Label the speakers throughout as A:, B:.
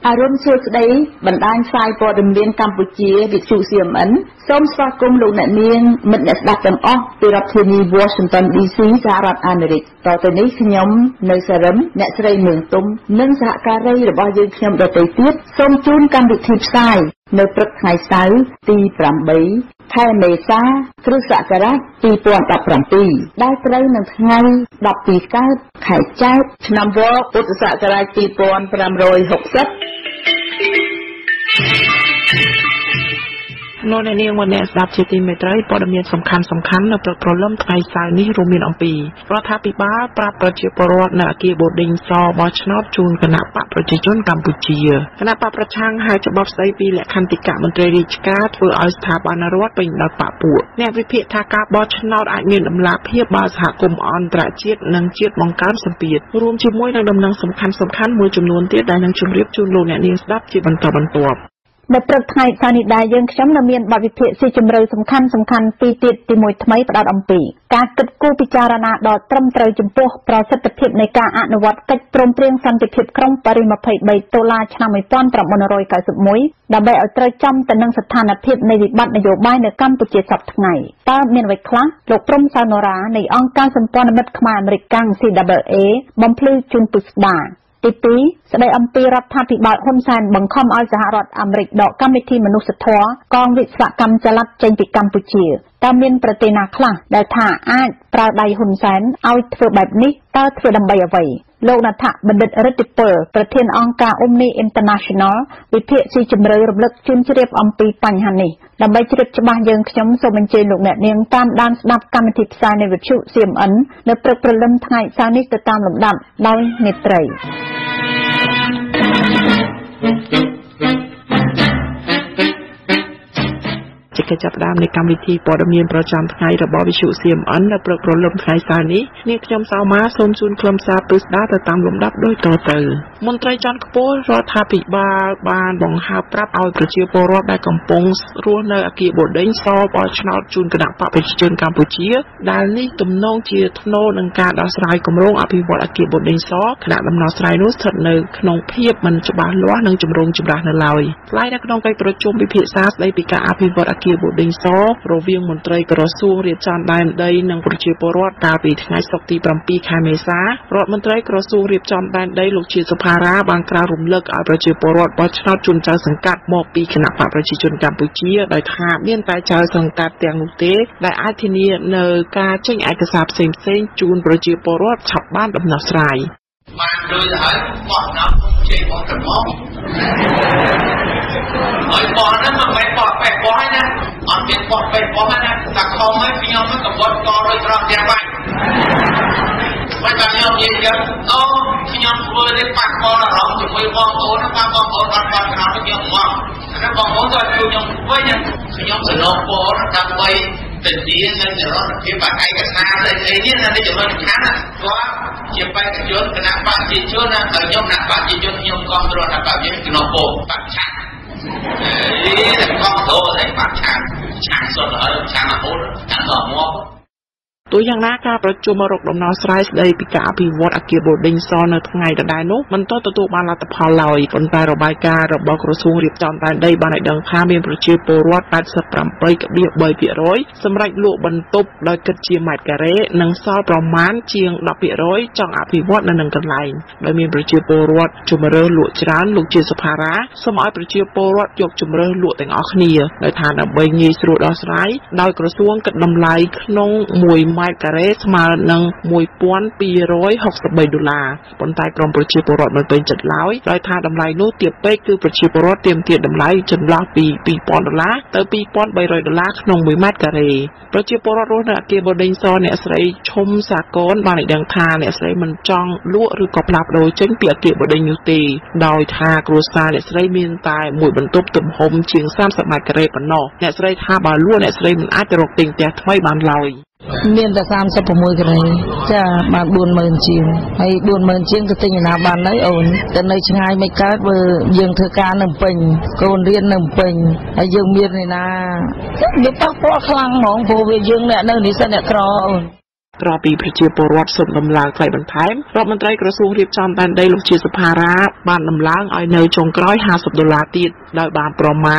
A: อารมณ์สุดใดบรรดาสายปอดเมียนกัมพูชีวิจุเซียมอันส้มสวากุมลูกเนียงมิดเนสดับจังอ้อปีรัฐทีนีวอชิงตันดีซีสหรัฐอเมริกต่อจากนี้ขยมในสารมเนสไรเมืองตุ้มนึ่งสหการีระบายยืนขยมโดยไปเทียบส้มจูนการดุทิพสายในปรักไห้สาวตีปรำใบไทยเมษาครุสกระตีปวนดับปรำปีได้ไตรหนึ่งไงดับปีก้าไข่เจ้าชนำวอปุตสกระตีปวนปรำ160
B: โน่นนี่วันนี้ดับเจติเมตรปอดเมียนสำคัญในประเริ่มไทยสายนี้รวมมีอัมปีรัฐปิบาปรับประชีพรวดนาเกียบดิงซอบอชนอจูนคณะปะประชาชนกัมพูชีคณะปะประชังหายจะบบไซปีและคันติกะมนตรีริชการ์ดเพื่อเอาสถาบันรัฐเป็นดาวปะปูแนววิเพทากาบอชนออาจมีลำลาเพียบบาสหกรมอันตรายเจียดนังเจียดมองการสัมปีดรวมชิมวยในดำนังสำคัญมือจำนวนเตี้ยได้นังจุมเรียบจูนโลเนี่ยนิสดับจีบรรตัว
C: ในประเทศไทยได้ยังช้ำนำเมียนบริเพศสิจำเริญสำคัญปีติดตีมวยทำไมประดับอัมปีการตัดกู้พิจารณาดอดตรมเตยจมพวกประสิทธิภาพในการอนุวัตกิจตรมเปลี่ยนสันติภาพครองปริมาภัยใบตุลาชนะไม่ป้อนปรับมนรอยกายสุดมวยดับใบเอาเตยจำแต่นังสถานภาพในวิบัตินโยบายในกัมพูชีสับทั้งไงตาเมียนไว้ครั้งโลกพรมซานอราในองค์การสัมพันธ์มิตรขมาอเมริกัน CAA บัมพลือจุนปุสดาตีแสดงอัมพีรัฐภิบาลฮุนเซนบังคับเอาสหรัฐอเมริกดอกกัมมิทีมนุษย์ทอกองวิศวกรรมจลัดเจนติกัมพูชีตามเมียนประเทศนาคลาได้ท่าอาจปราดใดฮุนเซนเอาเถื่อแบบนี้ตาเถื่อดำใบเอาไว้โลกนัทบัณฑิตรัติเปอร์ประเทศองค์การอุมนีอินเตอร์เนชั่นแนลวิเทศจำเริญรบลึกจุนเชียบอัมพีปัญหานี้ดำใบเชียบฉบับยังขยมสมัญเจลูกเนียงตามด้านดับกรรมธิปสายในวิชุเสียมอันในประเดิมไทยสานิสตามลำดับโดยเนตร
B: จะกระจับดามในกรรมวิธีปอดเมียนประจำไทยระบอบวิชุเสียมอันและประกรลมไทยสานี้เนี่ยขยมสาวม้าโซนจูนคลมซาปุสดาแต่ตามลำดับด้วยต่อเติมมนตรีจอนกโปรัฐภิบาลบานบังฮาปรับเอาประชีพรอดได้กำปงรัวในอากีบดเด้งซอปอชนาจูนกระดับปะไปเชิญกัมพูชีด้านนี้ตุ่มน้องเชียทโนนังการอัสไรกำรงอภิวัตอากีบดเด้งซอขณะดำนาสไรนุสถัดในขนมเพียบมันจะบานล้อนังจุมรงจุมราในลอยไล่นักน้องไปประชุมพิพิธาสได้ปีกาอภิวัตอากีบดเด้งซอโรเวียงมนตรีกระทรวงเรียนจานได้ได้นังประชีพรอดตาปีทางสกตีปรำปีคาเมษารถมนตรีกระทรวงเรียนจานได้ลูกเชียสภาระบางกรารุมเลิกเอาประชีพรอดวัชนาจุนเจ้าสังกัดมอบปีขณะปะประชาชนกัมพูชีได้ทาเมียนตายเจ้าสังกัดเตียงลุเตได้อาทินีเนการเชิงเอกสารเซ็งจูนประชีพรอดฉับบ้านดำนาสไร
D: มาโดยหายปอดน้ำเชี่ยวกระมองไอ้ปอดนั้นมันไปปอดไปปอดนะมันเป็นปอดไปปอดนะตะคองไม่พิยมมันกับบดกอโดยตรงเดียวไปไม่จำเป็นต้องยิงกันโอ้พิยมเวอร์ได้ปักคอแล้วเราจะไปมองโอ้นะป้าบองโอ้รันปันขนาดไม่ยอมมองแล้วบองโอ้ก็คือยมเว้ยยังพิยมสนองโอ้นะทำไปเป็นดีนั่นจะรอดเพียงแบบไอ้กันนาเลยไอ้นี่นั่นได้จะรอดอีกครั้งนะเพราะจะไปกับยศคณะปฏิชนนะยมหนักปฏิชนยมกองตรวจหนักปฏิชนกินโปปักชันนี่แต่กองโตใส่ปักชันชันสดเลยชันโอ้ชันหล่อมัว
B: ตัวอย่างนักการประชุมรกดมนอสไรส์ได้ปีกาอภิวัตอาเกียบดิงซอนในทั้งไงได้นุมันต้นตัวมาลาตพาลอยคนตายระบายการระบกระทรวงเรียบจำได้ได้บานในดังพาเมียนประชีพรวดปัดสปรัมไปกับเบียใบเปียร้อยสำหรับลูกบรรทุกโดยกระเจียมหมัดกระเรนังซอประมาณเชียงดอกเปียร้อยจังอภิวัตในหนึ่งกันไหลโดยมีประชีพรวดจุมเรือหลวงจรานลูกเจียสภาระสมัยประชีพรวดยกจุมเรือหลวงแต่งออกเนียโดยฐานใบเงยสรุดอสไรโดยกระทรวงกระดำไหลขนงมวยไม้กระเรมานังมวยป้อน$160ปนตายกรมประชีพรอดมันเป็นจัดล้อยรายทาดำไลนู้เตียบเป๊กคือประชีพรอดเตรียมเทียดดำไลจนล้าปีปอน$แต่ปีปอน$100ขนมมวยมัดกะเรประชีพรอดรู้นะเกบดิงซอนเนี่ยใส่ชมสากลบางในดังทาเนี่ยใส่มันจ้องลวดหรือกอบลับโดยเช่นเปียกเกบดิงยูตีโดยทากรูซาเนี่ยใส่มีนตายมวยบรรทุกตุ่มหอมเชียงซ้ำสมัยกะเรปนนอเนี่ยใส่ทาบาลวดเนี่ยใส่มันอาจจะรกติงแต่ทำไมบานลอย
E: เมียนแต่36กันเลยจะบาท40,000เชียงให้40,000เชียงก็ติงนาบานเลยโอนแต่ในช่างไงไม่กัดเบอร์ยังเธอการนำเป็นโกนเรียนนำเป็นไอ้ยังเมียนเลยนะเดี๋ยวปักเพราะคลังหมองโผล่ยังเนี่ยนั่นนี่เสนอครอ
B: ក្រៅពីប្រជាពលរដ្ឋសូមដំឡើងថ្លៃបន្ថែមរដ្ឋមន្ត្រីក្រសួងរៀបចំដែនដីលោកជាសុផារ៉ាបានដំឡើងឲ្យនៅចុងក្រោយ$50ទៀតដោយបានប្រមាណ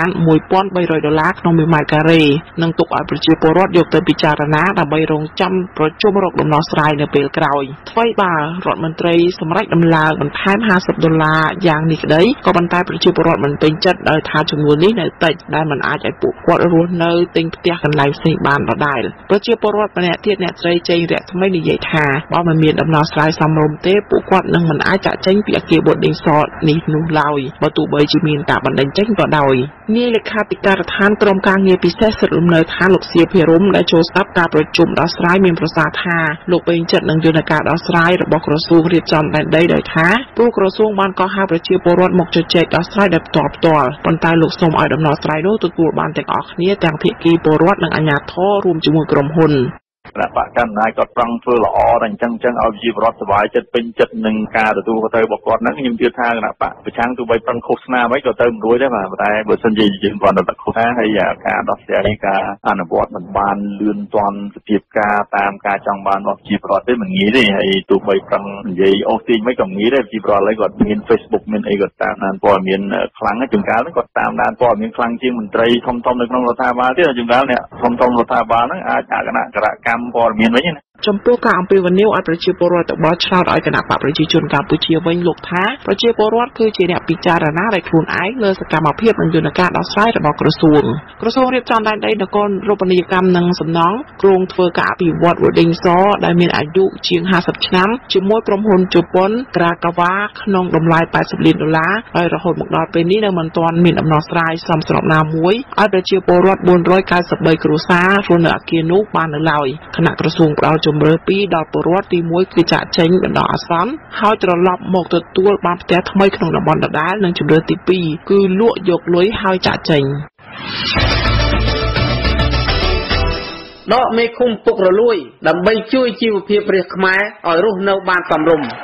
B: $1,300ក្នុង1ម៉ែត្រការ៉េនិងទុកឲ្យប្រជាពលរដ្ឋយកទៅពិចារណាដើម្បីរងចាំប្រជុំរកដំណោះស្រាយនៅពេលក្រោយថ្មីបើរដ្ឋមន្ត្រីសម្រេចដំឡើងបន្ថែម$50យ៉ាងនេះក្តីក៏ប៉ុន្តែប្រជាពលរដ្ឋមិនពេញចិត្តដោយថាចំនួននេះនៅតិចដែលមិនអាចឲ្យពួកគាត់រស់នៅទិញផ្ទះកន្លែងផ្សេងបានដដែលប្រជាពលរដ្ឋម្នាក់ទៀតអ្នកស្រីជ័យរៈថ្មីនិយាយថាបើមិនមានដំណោះស្រាយសមរម្យទេពួកគាត់នឹងមិនអាចចាក់ចេញពីអគារបូឌីងសតនេះនោះឡើយបើទោះបីជាមានការបណ្តេញចេញក៏ដោយនាយលេខាធិការដ្ឋានក្រុមការងារពិសេសសិទ្ធិលំនៅឋានលោកសៀភិរមដែលចូលស្ដាប់ការប្រជុំដោះស្រាយមានប្រសាសន៍ថាលោកពេញចិត្តនឹងយន្តការដោះស្រាយរបស់ក្រសួងរៀបចំដែនដីដោយថាព្រោះក្រសួងបានកោះហៅប្រជាពលរដ្ឋមកជជែកដោះស្រាយដោយផ្ទាល់ប៉ុន្តែលោកសូមឲ្យដំណោះស្រាយនោះទទួលបានទាំងអស់គ្នាទាំងភាគីពលរដ្ឋនិងអាជ្ញាធររួមជាមួយក្រុមហ៊ុន
F: គណៈបកកណ្ដាលគាត់ប្រឹងធ្វើល្អតែអញ្ចឹងឲ្យប្រជាពលរដ្ឋសប្បាយចិត្តពេញចិត្តនឹងការទទួលខុសត្រូវរបស់គាត់ហ្នឹងខ្ញុំជឿថាគណៈបកប្រឆាំងទោះបីប្រឹងឃោសនាមិនក៏ទៅមិនរួចដែរបាទតែបើសិនជាយើងគាត់ទៅឃោសនាហើយការដោះស្រាយការអនុវត្តមិនបានលឿនទាន់សភាពការតាមការចង់បានរបស់ប្រជាពលរដ្ឋទេមិនងាយទេហើយទោះបីប្រឹងនិយាយអូសទាញមិនក៏ងាយដែរប្រជាពលរដ្ឋឥឡូវគាត់មាន Facebook មានអីគាត់តាមដានព័ត៌មានខ្លាំងជួនកាលគាត់តាមដានព័ត៌មានខ្លាំងជាងមន្ត្រីធំៗនៅក្នុងរដ្ឋាភិបាលទៀតជួនកាលអ្នកធំៗរដ្ឋាភិបាលហ្នឹងអាចអគណៈកម្មព័ត៌មានវិញណា
B: ចំពោះការអំពាវនាវឲ្យប្រជាពលរដ្ឋទៅបោះឆ្នោតឲ្យគណៈបកប្រជាជនកម្ពុជាវិញលោកថាប្រជាពលរដ្ឋគឺជាអ្នកពិចារណាដោយខ្លួនឯងលើសកម្មភាពនិងយន្តការដោះស្រាយរបស់ក្រសួងរៀបចំដែនដីនគររូបនីយកម្មនិងសំណង់គ្រោងធ្វើការអភិវឌ្ឍ Wording សដែលមានអាយុជាង50ឆ្នាំជាមួយក្រុមហ៊ុនជប៉ុនក្រាកាវ៉ាក្នុងតម្លៃ$80 លានហើយរហូតមកដល់ពេលនេះនៅមិនទាន់មានដំណោះស្រាយសមស្របណាមួយឲ្យប្រជាពលរដ្ឋ493គ្រួសាររស់នៅអគារនោះបាននៅឡើយគណៈក្រសួងផ្ដល់ជំរឿ2ដល់ពលរដ្ឋទី1គឺចាក់ចេញបណ្ដោះអាសន្នហើយត្រឡប់មកទទួលបានផ្ទះថ្មីក្នុងតំបន់ដដែលនិងជំរឿទី2គឺលក់យកលុយហើយចាក់ចេញ
G: ដកមេឃុំពុករលួយដើម្បីជួយជីវភាពរាស្ត្រខ្មែរឲ្យរស់នៅបានសមរម្យ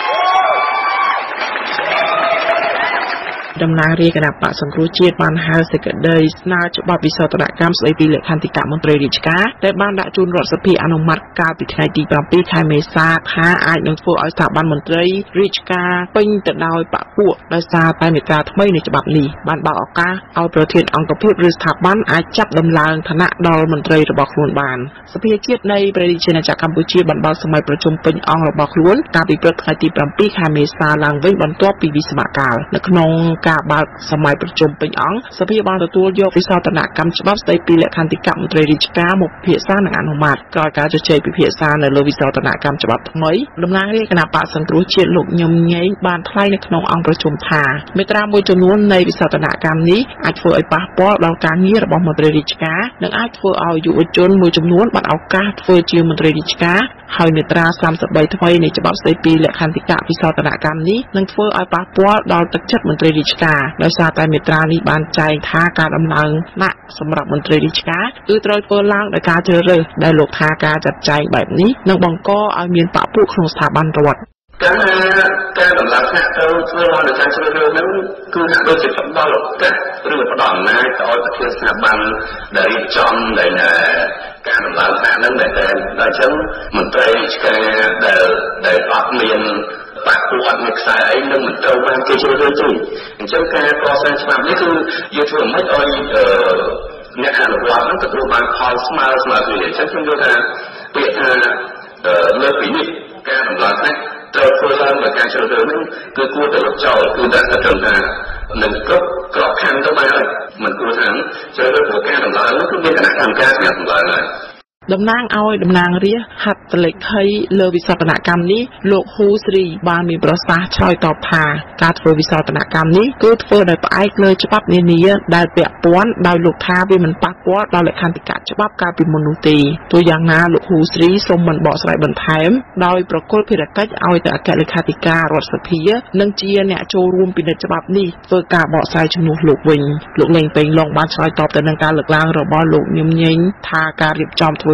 B: តំណាងរាជគណៈបកសង្គ្រោះជាតិបានហៅសេចក្តីស្នើច្បាប់វិសោធនកម្មស្តីពីលក្ខន្តិកៈមន្ត្រីរាជការដែលបានដាក់ជូនរដ្ឋសភាអនុម័តកាលពីថ្ងៃទី7ខែមេសាថាអាចនឹងធ្វើឲ្យស្ថាប័នមន្ត្រីរាជការពេញទៅដោយបកពួកដោយសារតែមាត្រាថ្មីនៃច្បាប់នេះបានបើកឱកាសឲ្យប្រធានអង្គភិបឬស្ថាប័នអាចចាប់ដំឡើងឋានៈដល់មន្ត្រីរបស់ខ្លួនបានសភាជាតិនៃព្រះរាជាណាចក្រកម្ពុជាបានបើកសម័យប្រជុំពេញអង្គរបស់ខ្លួនកាលពីព្រឹកថ្ងៃទី7ខែមេសាឡើងវិញបន្ទាប់ពីវិស្សមកាលនៅក្នុងការបើកសម័យប្រជុំពេញអង្គសភាបានទទួលយកវិសោធនកម្មច្បាប់ស្តីពីលក្ខន្តិកៈមន្ត្រីរាជការមកពិភាក្សានិងអនុម័តក្រោយការជជែកពិភាក្សានៅលើវិសោធនកម្មច្បាប់ថ្មីតំណាងរាជគណៈបកសង្គ្រោះជាតិលោកញឹមញែងបានថ្លែងនៅក្នុងអង្គប្រជុំថាមាត្រាមួយចំនួននៃវិសោធនកម្មនេះអាចធ្វើឲ្យប៉ះពាល់ដល់ការងាររបស់មន្ត្រីរាជការនិងអាចធ្វើឲ្យយុវជនមួយចំនួនបានឱកាសធ្វើជាមន្ត្រីរាជការហើយមាត្រា33ថ្មីនៃច្បាប់ស្តីពីលក្ខន្តិកៈវិសោធនកម្មនេះនឹងធ្វើឲ្យប៉ះពាល់ដល់ទឹកចិត្តមន្ត្រីរាជការដោយសារតែមាត្រានេះបានចែងថាការដំឡើងដាក់សម្រាប់មន្ត្រីរាជការគឺត្រូវធ្វើឡើងដោយការជ្រើសរើសដែលលោកថាការចាត់ចែងបែបនេះនឹងបង្កឲ្យមានបកពួកក្នុងស្ថាប័នរដ្ឋ
D: ការដំឡើងថ្នាក់ទៅធ្វើឡើងដោយការជ្រើសរើសហ្នឹងគឺហាក់ដូចជាផ្ដល់ឱកាសឬផ្ដល់អំណាចទៅឲ្យប្រធានស្ថាប័នដែលរៀបចំដែលការដំឡើងថ្នាក់ហ្នឹងដែលអញ្ចឹងមន្ត្រីរាជការដែលអត់មានបាក់ពួកអត់មានខ្សែអីនឹងមិនត្រូវបានគេជ្រើសរើសទេអញ្ចឹងការកសាងច្បាប់នេះគឺយើងធ្វើមិនឲ្យអ្នកអនុវត្តហ្នឹងទទួលបានផលស្មើគ្នាអញ្ចឹងខ្ញុំយល់ថាពាក្យថាលើពីនេះការដំឡើងថ្នាក់ត្រូវធ្វើឡើងដោយការជ្រើសរើសហ្នឹងគឺគួរតែលុបចោលគឺតែត្រឹមថានឹងគ្រប់ក្របខ័ណ្ឌទៅបានហើយមិនគួរថាជ្រើសរើសព្រោះការដំឡើងហ្នឹងគឺមានគណៈកម្មការសម្រាប់ដំឡើងហើយ
B: តំណាងឲ្យតំណាងរាស្ត្រហត្ថលេខីលើវិសោធនកម្មនេះលោកហ៊ូស្រីបានមានប្រសាសន៍ឆ្លើយតបថាការធ្វើវិសោធនកម្មនេះគឺធ្វើដោយផ្អែកលើច្បាប់នានាដែលពាក់ព័ន្ធដោយលោកថាវាមិនប៉ះពាល់ដល់លក្ខន្តិកៈច្បាប់កាលពីមុននោះទេទោះយ៉ាងណាលោកហ៊ូស្រីសូមមិនបកស្រាយបន្ថែមដោយប្រគល់ភារកិច្ចឲ្យទៅអគ្គលេខាធិការរដ្ឋសភានិងជាអ្នកចូលរួមពិនិត្យច្បាប់នេះធ្វើការបកស្រាយជំនួសលោកវិញលោកលេងពេញឡុងបានឆ្លើយតបទៅនឹងការលើកឡើងរបស់លោកញឹមញែងថាការរៀបចំធ្វើ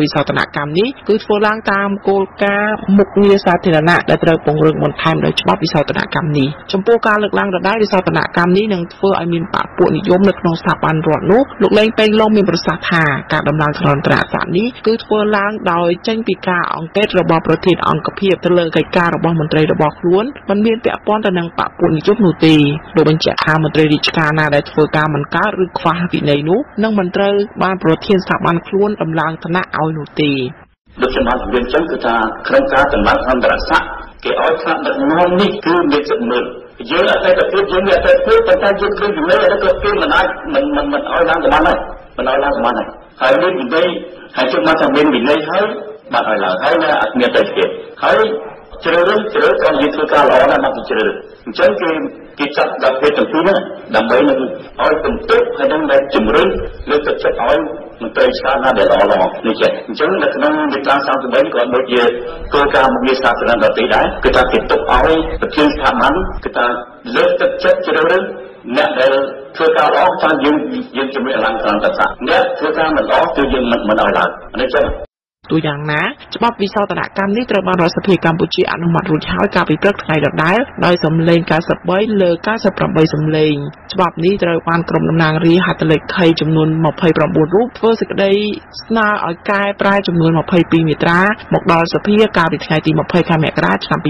B: វិសោធនកម្មនេះគឺធ្វើឡើងតាមគោលការណ៍មុខងារសាធារណៈដែលត្រូវពង្រឹងបន្ថែមដោយច្បាប់វិសោធនកម្មនេះចំពោះការលើកឡើងដដែលវិសោធនកម្មនេះនឹងធ្វើឲ្យមានបកពួកនិយមនៅក្នុងស្ថាប័នរដ្ឋនោះលោកលេងពេញឡុងមានប្រសាសន៍ថាការដំឡើងថ្លៃអន្តរជាតិនេះគឺធ្វើឡើងដោយចេញពីការអង្កេតរបស់ប្រធានអង្គភិបទៅលើកិច្ចការរបស់មន្ត្រីរបស់ខ្លួនមិនមានពាក់ព័ន្ធទៅនឹងបកពួកនិយមនោះទេលោកបញ្ជាក់ថាមន្ត្រីរាជការណាដែលធ្វើការមិនកើតឬខ្វះវិន័យនោះនឹងមិនត្រូវបានប្រធានស្ថាប័នខ្លួនដំឡើងឋានៈឲ្យនោះទេ
H: ដូចខ្ញុំបាននិយាយចឹងគឺថាក្នុងការដំឡើងអន្តរជាតិគេឲ្យថ្នាក់ដឹកនាំនេះគឺមានសិទ្ធិមើលយើងអតីតភាពយើងមានអតីតភាពប៉ុន្តែយើងគ្មានជំនឿអីក៏គេមិនអាចមិនឲ្យឡើងបានដែរមិនឲ្យឡើងបានដែរហើយមានវិន័យហើយជិះមកថាមានវិន័យហើយបានឲ្យឡើងហើយអត់មានអតីតភាពហើយជ្រើសរើសក៏និយាយធ្វើការល្អណាស់មកជ្រើសរើសអញ្ចឹងគេចាត់ដល់ពេលទាំងពីរហ្នឹងដើម្បីនឹងឲ្យទន្ទឹកហើយនឹងតែជំរុញលើកទឹកចិត្តឲ្យមន្ត្រីឆ្លាតណាស់ដែលល្អនេះចេះអញ្ចឹងនៅក្នុងមាត្រា33ក៏ដូចជាគោលការណ៍មុខងារសាធារណៈដទៃដែរគឺថាគេទុកឲ្យប្រធានស្ថាប័នគឺថាលើកទឹកចិត្តជ្រើសរើសអ្នកដែលធ្វើការល្អថាយើងជំរុញឡើងតាមតសៈអ្នកធ្វើការមិនល្អគឺយើងមិនឲ្យឡើងនេះចឹង
B: ទូយ៉ាងណាច្បាប់វិសោធនកម្មនេះត្រូវបានរដ្ឋសភាកម្ពុជាអនុម័តរួចហើយកាលពីព្រឹកថ្ងៃដដែលដោយសំឡេង93លើ98សំឡេងច្បាប់នេះត្រូវបានក្រុមតំណាងរាស្ត្រហត្ថលេខីចំនួន29រូបធ្វើសេចក្តីស្នើឲ្យកែប្រែចំនួន22មាត្រាមកដល់សភាកាលពីថ្ងៃទី20ខែមករាឆ្នាំ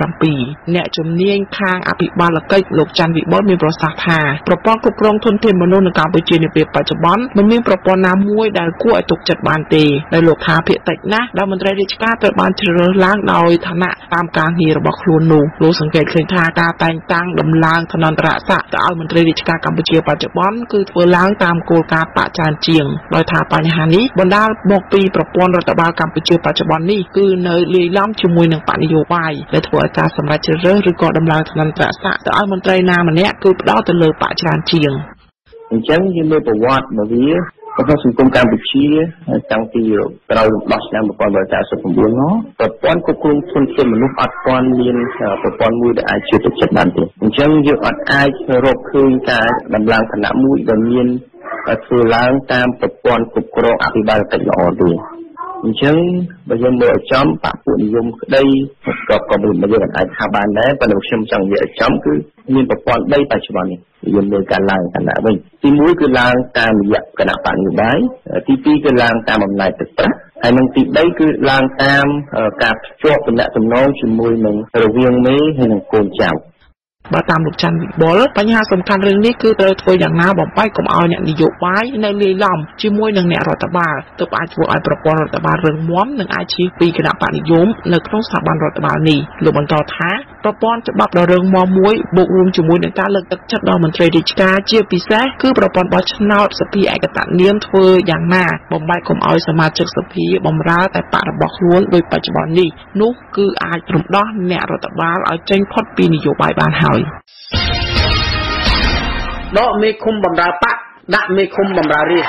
B: 2017អ្នកជំនាញខាងអភិបាលកិច្ចលោកច័ន្ទវិបុលមានប្រសាសន៍ថាប្រព័ន្ធគ្រប់គ្រងធនធានមនុស្សនៅកម្ពុជានាពេលបច្ចុប្បន្នមិនមានប្រព័ន្ធណាមួយដែលគួរឲ្យទុកចិត្តបានទេដោយលោកថាភាគតិចណាស់ដែលមន្ត្រីរាជការត្រូវបានជ្រើសរើសឡើងដោយឋានៈតាមការងាររបស់ខ្លួននោះលោកសង្កេតឃើញថាការតែងតាំងដំឡើងឋានន្តរស័ក្តិទៅឲ្យមន្ត្រីរាជការកម្ពុជាបច្ចុប្បន្នគឺធ្វើឡើងតាមគោលការណ៍បច្ចានជាងដោយថាបញ្ហានេះបណ្ដាលមកពីប្រព័ន្ធរដ្ឋបាលកម្ពុជាបច្ចុប្បន្ននេះគឺនៅលាយឡំជាមួយនឹងបកនយោបាយដែលធ្វើឲ្យការសម្រេចជ្រើសរើសឬក៏ដំឡើងឋានន្តរស័ក្តិទៅឲ្យមន្ត្រីណាម្នាក់គឺផ្ដោតទៅលើបច្ចានជាង
H: អញ្ចឹងយើងមើលប្រវត្តិមកវាក្នុងសង្គមកម្ពុជាតាំងពីក្រោយរំដោះឆ្នាំ1949មកប្រព័ន្ធគ្រប់គ្រងធនធានមនុស្សអត់ទាន់មានប្រព័ន្ធមួយដែលអាចជឿទុកចិត្តបានទេអញ្ចឹងយើងអត់អាចរកឃើញការដំឡើងឋានៈមួយដែលមានធ្វើឡើងតាមប្រព័ន្ធគ្រប់គ្រងអភិបាលកិច្ចល្អទេអញ្ចឹងបើយើងមើលឲ្យចំបពុនិយមក្តីក៏មិនយើងអាចថាបានដែរប៉ុន្តែខ្ញុំចង់និយាយឲ្យចំគឺមានប្រព័ន្ធ3បច្ចុប្បន្ននេះយើងមើលការឡើងឋានៈវិញទី1គឺឡើងតាមរយៈគណៈបកនយោបាយទី2គឺឡើងតាមអំណាចទឹកប្រាក់ហើយនឹងទី3គឺឡើងតាមការភ្ជាប់ទំនាក់ទំនងជាមួយនឹងរវាងមេហើយនិងកូនចៅ
B: បើតាមលោកច័ន្ទវិបុលបញ្ហាសំខាន់រឿងនេះគឺត្រូវធ្វើយ៉ាងណាបំបែកកុំឲ្យអ្នកនយោបាយនៅលាយឡំជាមួយនឹងអ្នករដ្ឋបាលទើបអាចធ្វើឲ្យប្រព័ន្ធរដ្ឋបាលរឹងមាំនិងអាចជៀសពីគណៈបកនិយមនៅក្នុងស្ថាប័នរដ្ឋបាលនេះលោកបន្តថាប្រព័ន្ធច្បាប់ដ៏រឹងមាំមួយបូករួមជាមួយនឹងការលើកទឹកចិត្តដល់មន្ត្រីរាជការជាពិសេសគឺប្រព័ន្ធបោះឆ្នោតសភាឯកតនាមធ្វើយ៉ាងណាបំបែកកុំឲ្យសមាជិកសភាបម្រើតែបករបស់ខ្លួនដោយបច្ចុប្បន្ននេះនោះគឺអាចរំដោះអ្នករដ្ឋបាលឲ្យចេញផុតពីនយោបាយបានហើយ
G: ដកមេឃុំបម្រើបកដាក់មេឃុំបម្រើរាជ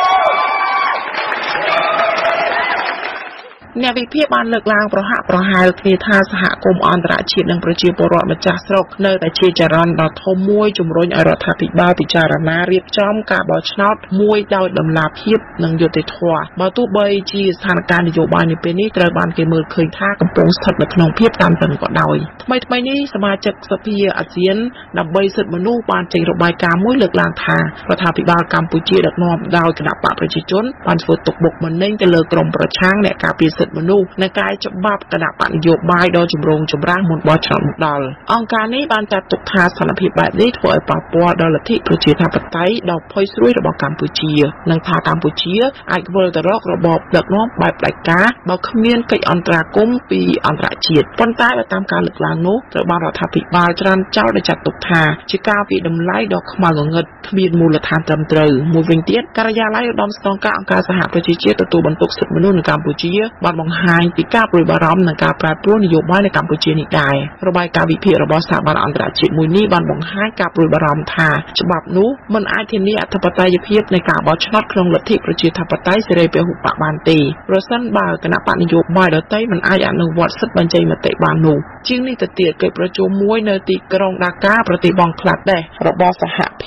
B: អ្នកវិភាគបានលើកឡើងប្រហាក់ប្រហែលគ្នាថាសហគមន៍អន្តរជាតិនិងប្រជាពលរដ្ឋម្ចាស់ស្រុកនៅតែជាចរន្តដ៏ធំមួយជំរុញឲ្យរដ្ឋាភិបាលពិចារណារៀបចំការបោះឆ្នោតមួយដោយតម្លាភាពនិងយុត្តិធម៌បើទោះបីជាស្ថានភាពនយោបាយនៅពេលនេះត្រូវបានគេមើលឃើញថាកំពុងស្ថិតនៅក្នុងភាពតានតឹងក៏ដោយថ្មីនេះសមាជិកសភាអាស៊ានដើម្បីសិទ្ធិមនុស្សបានចេញរបាយការណ៍មួយលើកឡើងថារដ្ឋាភិបាលកម្ពុជាដឹកនាំដោយគណៈបកប្រជាជនបានធ្វើទុកបុកម្នេញទៅលើក្រុមប្រឆាំងអ្នកការពារសិទ្ធិមនុស្សនៅកាយច្បាប់គណៈបកនយោបាយដ៏ចម្រូងចម្រាសមុនបោះឆ្នោតមកដល់អង្គការនេះបានចាត់ទុកថាស្ថានភាពបែបនេះធ្វើឲ្យប៉ះពាល់ដល់លទ្ធិប្រជាធិបតេយ្យដ៏ផុយស្រួយរបស់កម្ពុជានិងថាកម្ពុជាអាចវិលទៅរករបបដឹកនាំបែបផ្ដាច់ការបើគ្មានកិច្ចអន្តរាគមន៍ពីអន្តរជាតិប៉ុន្តែបើតាមការលើកឡើងនោះត្រូវបានរដ្ឋាភិបាលច្រានចោលដោយចាត់ទុកថាជាការវិតម្លៃដ៏ខ្មៅងងឹតគ្មានមូលដ្ឋានត្រឹមត្រូវមួយវិញទៀតការិយាល័យឧត្តមស្នងការអង្គការសហប្រជាជាតិទទួលបន្ទុកសិទ្ធិមនុស្សនៅកម្ពុជាបានបង្ហាញពីការព្រួយបារម្ភនឹងការប្រែប្រួលនយោបាយនៅកម្ពុជានេះដែររបាយការណ៍វិភាគរបស់ស្ថាប័នអន្តរជាតិមួយនេះបានបង្ហាញការព្រួយបារម្ភថាច្បាប់នោះមិនអាចធានាអធិបតេយ្យភាពនៃការបោះឆ្នោតក្នុងលទ្ធិប្រជាធិបតេយ្យសេរីពហុបកបានទេប្រសិនបើគណៈបកនយោបាយដទៃមិនអាចអនុវត្តសិទ្ធិបញ្ចេញមតិបាននោះជាងនេះទៅទៀតកិច្ចប្រជុំមួយនៅទីក្រុងដាកាប្រទេសបង់ក្លាដេសរបស់សហភាពអន្តរ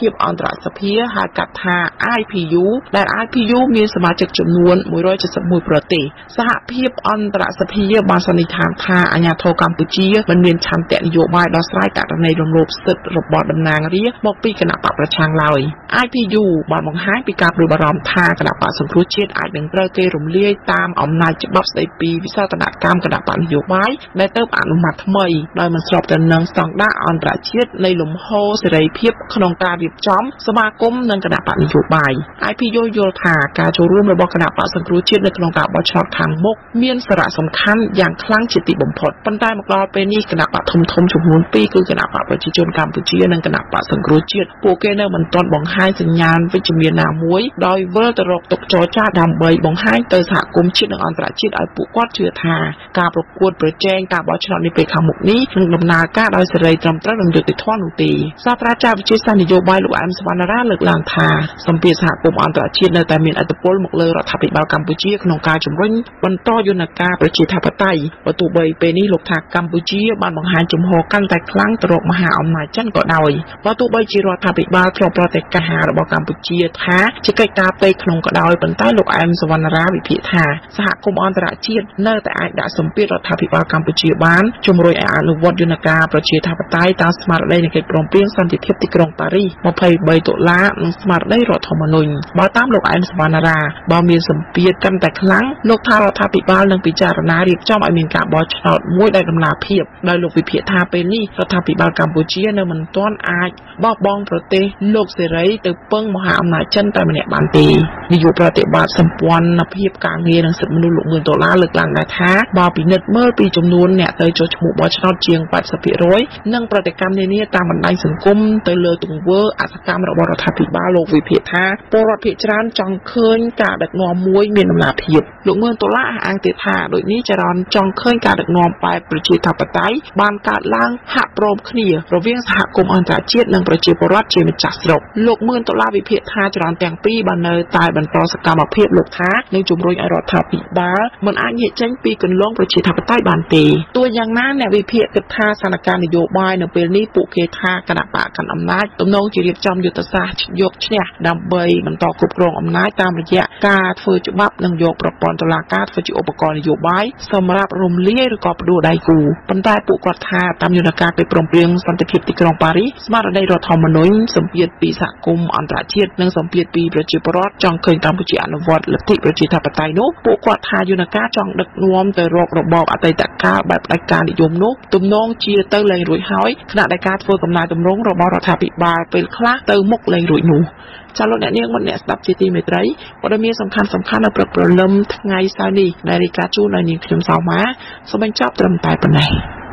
B: សភាហៅកាត់ថា IPU ដែល IPU មានសមាជិកចំនួន171ប្រទេសសហភាពអន្តរសភាបានសន្និដ្ឋានថាអាញាធរកម្ពុជាមិនមានឆន្ទៈនយោបាយដោះស្រាយករណីរំលោភសិទ្ធិរបស់តំណាងរាស្ត្រមកពីគណៈបកប្រឆាំងឡើយ IPU បានបង្ហាញពីការព្រួយបារម្ភថាគណៈបកសង្គ្រោះជាតិអាចនឹងត្រូវគេរំលាយតាមអំណាចច្បាប់ស្តីពីវិសោធនកម្មគណៈបកនយោបាយដែលទៅអនុម័តថ្មីដោយមិនស្របទៅនឹងស្តង់ដារអន្តរជាតិនៃលំហូរសេរីភាពក្នុងការរៀបចំសមាគមនិងគណៈបកនយោបាយ IPU យល់ថាការចូលរួមរបស់គណៈបកសង្គ្រោះជាតិនៅក្នុងការបោះឆ្នោតខាងមុខមានសារៈសំខាន់យ៉ាងខ្លាំងជាទីបំផុតប៉ុន្តែមកដល់ពេលនេះគណៈបកធំចំនួន2គឺគណៈបកប្រជាជនកម្ពុជានិងគណៈបកសង្គ្រោះជាតិពួកគេនៅមិនទាន់បង្ហាញសញ្ញាណវិជ្ជមានណាមួយដោយវិលទៅរកទុកចរចាដើម្បីបង្ហាញទៅសហគមន៍ជាតិនិងអន្តរជាតិឲ្យពួកគាត់ជឿថាការប្រកួតប្រជែងការបោះឆ្នោតនាពេលខាងមុខនេះនឹងដំណើរការដោយសេរីត្រឹមត្រូវនិងយុត្តិធម៌នោះទេសាស្ត្រាចារ្យវិទ្យាសាស្ត្រនយោបាយលោកអែមសវណ្ណារាលើកឡើងថាសម្ពាធសហគមន៍អន្តរជាតិនៅតែមានឥទ្ធិពលមកលើរដ្ឋាភិបាលកម្ពុជាក្នុងការជំរុញបន្តយន្តការប្រជាធិបតេយ្យបើទោះបីពេលនេះលោកថាកម្ពុជាបានបង្ហាញជំហរកាន់តែខ្លាំងទៅរកមហាអំណាចចិនក៏ដោយបើទោះបីជារដ្ឋាភិបាលធ្លាប់ប្រតិកម្មរបស់កម្ពុជាថាជាកិច្ចការផ្ទៃក្នុងក៏ដោយប៉ុន្តែលោកអែមសវណ្ណារាវិភាគថាសហគមន៍អន្តរជាតិនៅតែអាចដាក់សម្ពាធរដ្ឋាភិបាលកម្ពុជាបានជំរុញឲ្យអនុវត្តយន្តការប្រជាធិបតេយ្យតាមស្មារតីនៃកិច្ចព្រមព្រៀងសន្តិភាពទីក្រុងប៉ារីស23តុលានិងស្មារតីរដ្ឋធម្មនុញ្ញបើតាមលោកអែមសវណ្ណារាបើមានសម្ពាធកាន់តែខ្លាំងលោកថារដ្ឋាភិបាលនឹងពិចារណារៀបចំឲ្យមានការបោះឆ្នោតមួយដោយដំណាភាពដោយលោកវិភាគថាពេលនេះរដ្ឋាភិបាលកម្ពុជានៅមិនទាន់អាចបោះបង់ប្រទេសលោកសេរីទៅពឹងមហាអំណាចចិនតែម្នាក់បានទេនាយកប្រតិបត្តិសម្ព័ន្ធភាពការងារនិងសិទ្ធិមនុស្សលោកងឿនដុល្លារលើកឡើងដែរថាបើពិនិត្យមើលពីចំនួនអ្នកទៅចុះឈ្មោះបោះឆ្នោតជាង 80% និងប្រតិកម្មនានាតាមបណ្ដាញសង្គមទៅលើទង្វើអសកម្មរបស់រដ្ឋាភិបាលលោកវិភាគថាពលរដ្ឋភាគច្រើនចង់ឃើញការដឹកនាំមួយមានដំណាភាពលោកងឿនដុល្លារអះអាងទៀតថាដូចនេះចរន្តចង់ឃើញការដឹកនាំបែបប្រជាធិបតេយ្យបានកើតឡើងហាក់ព្រមគ្នារវាងសហគមន៍អន្តរជាតិនិងប្រជាពលរដ្ឋជាម្ចាស់ស្រុកលោកងឿនដុល្លារវិភាគថាចរន្តទាំងពីរបាននៅតែបន្តសកម្មភាពលោកថានឹងជំរុញឲ្យរដ្ឋាភិបាលមិនអាចងាកចេញពីគន្លងប្រជាធិបតេយ្យបានទេទោះយ៉ាងណាអ្នកវិភាគគិតថាស្ថានភាពនយោបាយនៅពេលនេះពួកគេថាគណៈបកកាន់អំណាចទំនងជារៀបចំយុទ្ធសាស្ត្រយកឈ្នះដើម្បីបន្តគ្រប់គ្រងអំណាចតាមរយៈការធ្វើច្បាប់និងយកប្រព័ន្ធតុលាការធ្វើជាឧបករណ៍នយោបាយសម្រាប់រំលាយឬក៏ផ្ដួលដៃគូប៉ុន្តែពួកគាត់ថាតាមយន្តការកិច្ចព្រមព្រៀងសន្តិភាពទីក្រុងប៉ារីសស្មារតីរដ្ឋធម្មនុញ្ញសម្ពាធពីសហគមន៍អន្តរជាតិនិងសម្ពាធពីប្រជាពលរដ្ឋចង់ឃើញកម្ពុជាអនុវត្តលទ្ធិប្រជាធិបតេយ្យនោះពួកគាត់ថាយន្តការចង់ដឹកនាំទៅរករបបអតីតកាលបែបផ្ដាច់ការនិយមនោះទំនងជាទៅលែងរួចហើយខណៈដែលការធ្វើកំណែទម្រង់របស់រដ្ឋាភិបាលពេលខ្លះទៅមុខលែងរួចនោះចាលោកអ្នកនាងមកអ្នកស្ដាប់ជាទីមេត្រីព័ត៌មានសំខាន់នៅព្រឹកព្រលឹមថ្ងៃសៅរ៍នេះដែលរាយការណ៍ជូនដោយនាងខ្ញុំសៅម៉ាសូមបញ្ចប់ត្រឹមតែប៉ុណ្ណេះ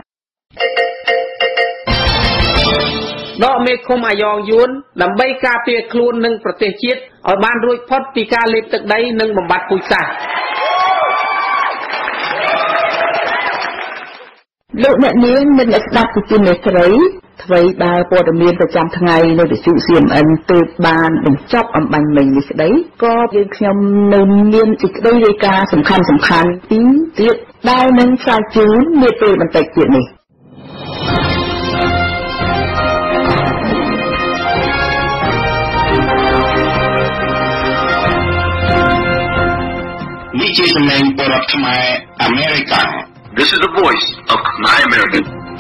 G: ដកមេឃុំអាយ៉ងយួនដើម្បីការពារខ្លួននិងប្រទេសជាតិឲ្យបានរួចផុតពីការលេបទឹកដីនិងបំបត្តិពូជសាសន៍
A: លោកអ្នកនាងមិនស្ដាប់ពីទីមេត្រីអ្វីដែលព័ត៌មានប្រចាំថ្ងៃនៅវិទ្យុ CMN ទើបបានបញ្ចប់អំបញ្ញមិញនេះស្ដីក៏យើងខ្ញុំនៅមានសេចក្តីរាយការណ៍សំខាន់ពីរទៀតដែលនឹងផ្សាយជូននាពេលបន្តិចទៀតនេះ
I: នេះជាសំឡេងពលរដ្ឋខ្មែរអាមេរិកាំង
H: This is the voice of Khmer American.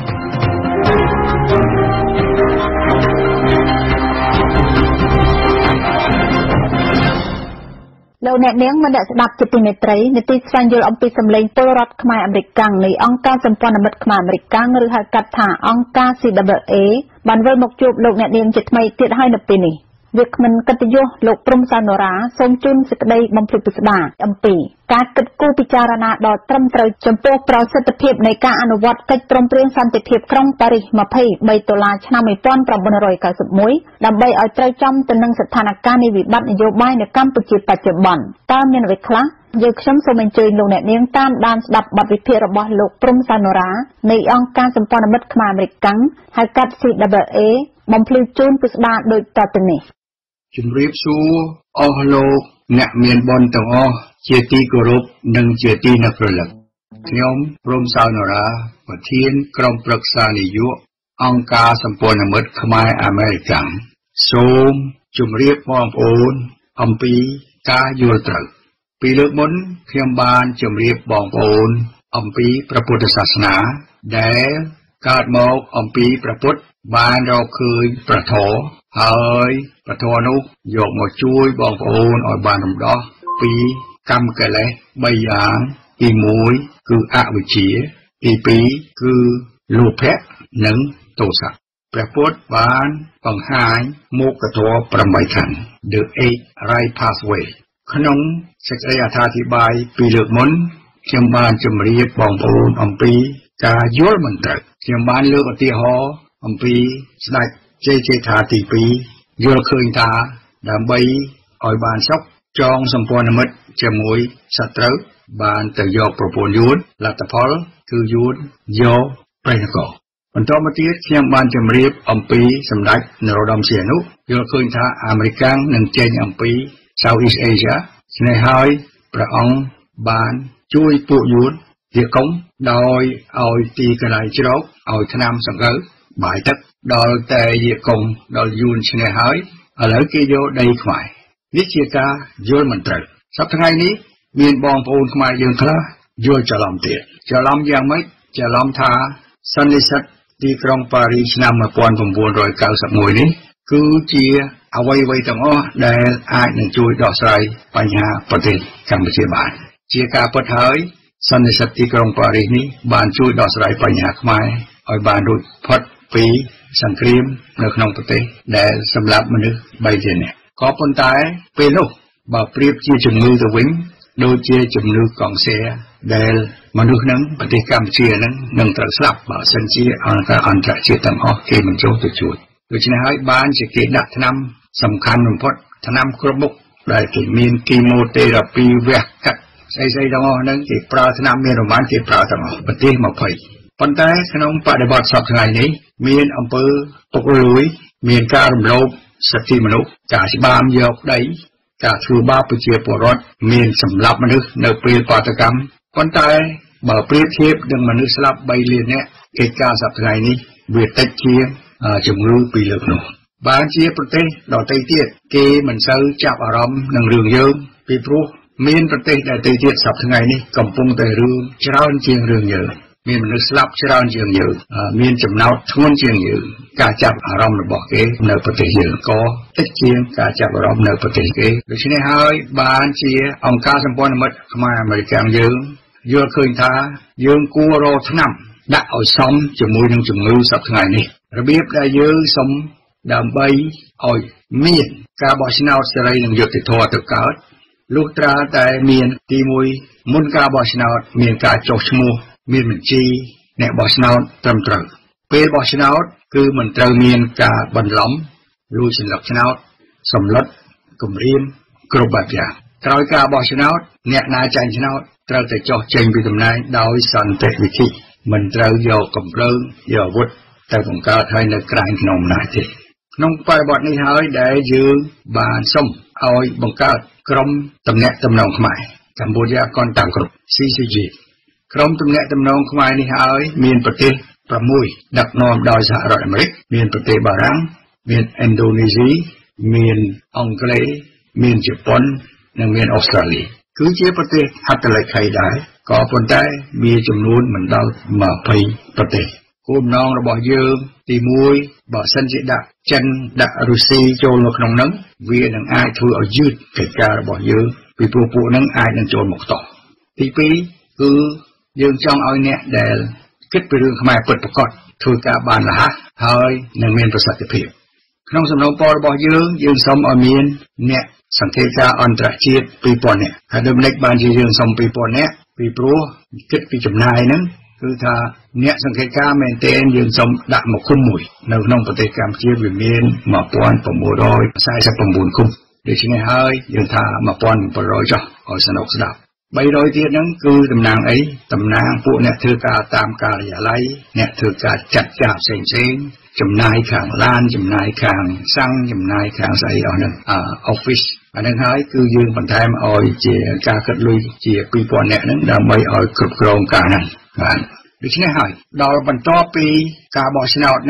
C: លោកអ្នកនាងមិនស្ដាប់ជាទីមេត្រីនីតិស្វែងយល់អំពីសម្លេងពលរដ្ឋខ្មែរអាមេរិកាំងនៃអង្គការសម្ព័ន្ធមិត្តខ្មែរអាមេរិកាំងឬហៅកាត់ថាអង្គការ CWA បានវិលមកជួបលោកអ្នកនាងជាថ្មីទៀតហើយនៅពេលនេះវាគ្មិនកិត្តិយសលោកព្រំសាណូរ៉ាសូមជូនសេចក្តីបំភ្លឺពិស្ដារអំពីការគិតគូរពិចារណាដ៏ត្រឹមត្រូវចំពោះប្រសិទ្ធភាពនៃការអនុវត្តកិច្ចព្រមព្រៀងសន្តិភាពក្រុងប៉ារីស23ដុល្លារឆ្នាំ1991ដើម្បីឲ្យត្រូវចំទៅនឹងស្ថានភាពនៃវិបត្តិនយោបាយនៅកម្ពុជាបច្ចុប្បន្នតើមានអ្វីខ្លះយើងខ្ញុំសូមអញ្ជើញលោកអ្នកនាងតាមដានស្ដាប់បទវិភាគរបស់លោកព្រំសាណូរ៉ានៃអង្គការសម្ព័ន្ធមិត្តខ្មែរអាមេរិកាំងហៅកាត់ CWA បំភ្លឺជូនពិស្ដារដូចតទៅនេះ
J: ជំរាបសួរអស់លោកអ្នកមានបុណ្យទាំងអស់ជាទីគោរពនិងជាទីនឹករលឹកខ្ញុំព្រំសាណូរ៉ាប្រធានក្រុមប្រឹក្សានយោបាយអង្គការសម្ព័ន្ធមិត្តខ្មែរអាមេរិកាំងសូមជំរាបបងប្អូនអំពីការយល់ត្រូវពីលើកមុនខ្ញុំបានជម្រាបបងប្អូនអំពីព្រះពុទ្ធសាសនាដែលកើតមកអំពីព្រះពុទ្ធបានរកឃើញព្រះធម៌ហើយព្រះធម៌នោះយកមកជួយបងប្អូនឲ្យបានរំដោះពីកម្មកិលេស3យ៉ាងទី1គឺអវិជ្ជាទី2គឺលោភៈនិងទោសៈព្រះពុទ្ធបានបង្ហាញមុខធម៌8ខណ្ឌ The 8 Right Pathway ក្នុងសេចក្តីអត្ថាធិប្បាយពីលើកមុនខ្ញុំបានជម្រាបបងប្អូនអំពីការយល់មិនត្រូវខ្ញុំបានលើកឧទាហរណ៍អំពីស្ដេចជ័យជេដ្ឋាទី2យល់ឃើញថាដើម្បីឲ្យបានសុខចងសម្ព័ន្ធមិត្តជាមួយសត្រូវបានទៅយកប្រពន្ធយួនលទ្ធផលគឺយួនយកព្រះនគរបន្តមកទៀតខ្ញុំបានជម្រាបអំពីសម្ដេចនរោត្តមសីហនុយល់ឃើញថាអាមេរិកនឹងចេញអំពី Southeast Asia ស្នេះហើយព្រះអង្គបានជួយពួកយួនវាកុំដោយឲ្យទីកន្លែងជ្រកឲ្យថ្នាំសង្កូវបាយទឹកដល់តែវាកុំដល់យួនឈ្នះហើយឥឡូវគេយកដីខ្មែរនេះជាការយល់មិនត្រូវសប្តាហ៍ថ្ងៃនេះមានបងប្អូនខ្មែរយើងខ្លះយល់ច្រឡំទៀតច្រឡំយ៉ាងម៉េចច្រឡំថាសន្និសីទទីក្រុងប៉ារីសឆ្នាំ1991នេះគឺជាអ្វីៗទាំងអស់ដែលអាចនឹងជួយដោះស្រាយបញ្ហាប្រទេសកម្ពុជាបានជាការពិតហើយសន្និសីទទីក្រុងប៉ារីសនេះបានជួយដោះស្រាយបញ្ហាខ្មែរឲ្យបានរួចផុតពីសង្គ្រាមនៅក្នុងប្រទេសដែលសម្លាប់មនុស្ស3ជានាក់ក៏ប៉ុន្តែពេលនោះបើប្រៀបជាជំងឺទៅវិញដូចជាជំងឺកង់សែដែលមនុស្សនឹងប្រទេសកម្ពុជានឹងត្រូវស្លាប់បើសិនជាអង្គការអន្តរជាតិទាំងអស់គេមិនចូលទៅជួយដូច្នេះហើយបានជាគេដាក់ថ្នាំសំខាន់បំផុតថ្នាំគ្រប់មុខដែលគេមានគីម៉ូទេរ៉ាពីវះកាត់ស្អីទាំងអស់ហ្នឹងគេប្រើថ្នាំមានប្រមាណគេប្រើទាំងអស់ប្រទេស20ប៉ុន្តែក្នុងបដិបត្តិសពថ្ងៃនេះមានអំពើពុករលួយមានការរំលោភសិទ្ធិមនុស្សការច្បាមយកដីការធ្វើបាបប្រជាពលរដ្ឋមានសម្លាប់មនុស្សនៅពេលបាតកម្មប៉ុន្តែបើប្រៀបធៀបនឹងមនុស្សស្លាប់3លាននាក់កិច្ចការសប្តាហ៍ថ្ងៃនេះវាតិចជាជំងឺពីលើកនោះបានជាប្រទេសដទៃទៀតគេមិនសូវចាប់អារម្មណ៍នឹងរឿងយើងពីព្រោះមានប្រទេសដទៃទៀតសប្តាហ៍ថ្ងៃនេះកំពុងតែរឿងច្រើនជាងរឿងយើងមានមនុស្សស្លាប់ច្រើនជាងយើងមានចំណោទធ្ងន់ជាងយើងការចាប់អារម្មណ៍របស់គេនៅប្រទេសយើងក៏តិចជាងការចាប់អារម្មណ៍នៅប្រទេសគេដូច្នេះហើយបានជាអង្គការសម្ព័ន្ធមិត្តខ្មែរអាមេរិកយើងយល់ឃើញថាយើងគួររកថ្នាំដាក់ឲ្យសមជាមួយនឹងជំងឺសប្តាហ៍ថ្ងៃនេះរបៀបដែលយើងសុំដើម្បីឲ្យមានការបោះឆ្នោតសេរីនិងយុត្តិធម៌ទៅកើតលុះត្រាតែមានទី1មុនការបោះឆ្នោតមានការចុះឈ្មោះមានបញ្ជីអ្នកបោះឆ្នោតត្រឹមត្រូវពេលបោះឆ្នោតគឺមិនត្រូវមានការបន្លំលួចសន្លឹកឆ្នោតសម្លុតគំរាមគ្រប់បែបយ៉ាងក្រោយការបោះឆ្នោតអ្នកណាចាញ់ឆ្នោតត្រូវតែចុះចេញពីតំណែងដោយសន្តិវិធីមិនត្រូវយកកំភ្លើងយកអាវុធទៅបង្កើតឲ្យនៅក្រែងក្នុងអំណាចទេក្នុងបរិបទនេះហើយដែលយើងបានសុំឲ្យបង្កើតក្រុមទំនាក់ទំនងខ្មែរ Cambodia Contact Group CCG ក្រុមទំនាក់ទំនងខ្មែរនេះហើយមានប្រទេស6ដឹកនាំដោយសហរដ្ឋអាមេរិកមានប្រទេសបារាំងមានឥណ្ឌូនេស៊ីមានអង់គ្លេសមានជប៉ុននិងមានអូស្ត្រាលីគឺជាប្រទេសហត្ថលេខីដែរក៏ប៉ុន្តែមានចំនួនមិនដល់20ប្រទេសគោលបំណងរបស់យើងទី1បើសិនជាដាក់ចិនដាក់រុស្ស៊ីចូលនៅក្នុងហ្នឹងវានឹងអាចធ្វើឲ្យយឺតកិច្ចការរបស់យើងពីព្រោះពួកហ្នឹងអាចនឹងចូលមកតោះទី2គឺយើងចង់ឲ្យអ្នកដែលគិតពីរឿងខ្មែរពិតប្រាកដធ្វើការបានរហ័សហើយនឹងមានប្រសិទ្ធភាពក្នុងសំណុំពររបស់យើងសូមឲ្យមានអ្នកសង្ឃេតការអន្តរជាតិ 2000 នាក់ហើយដូច្នេះបានជាយើងសូម 2000 នាក់ពីព្រោះគិតពីចំណាយហ្នឹងគឺថាអ្នកសង្ឃេតការមែនទែនយើងសូមដាក់មកឃុំមួយនៅក្នុងប្រទេសកម្ពុជាវាមាន1949ឃុំដូច្នេះហើយយើងថា1700ចុះឲ្យសនុកស្ដាប់300ទៀតហ្នឹងគឺតំណាងអីតំណាងពួកអ្នកធ្វើការតាមការិយាល័យអ្នកធ្វើការចាត់ការផ្សេងចំណាយខាងឡានចំណាយខាងសាំងចំណាយខាងស្អីអស់ហ្នឹងoffice អាហ្នឹងហើយគឺយើងបន្ថែមឲ្យជាការគិតលុយជា 2000 នាក់ហ្នឹងដើម្បីឲ្យគ្រប់គ្រងការហ្នឹងបាទដូច្នេះហើយដល់បន្ទាប់ពីការបោះឆ្នោតនឹង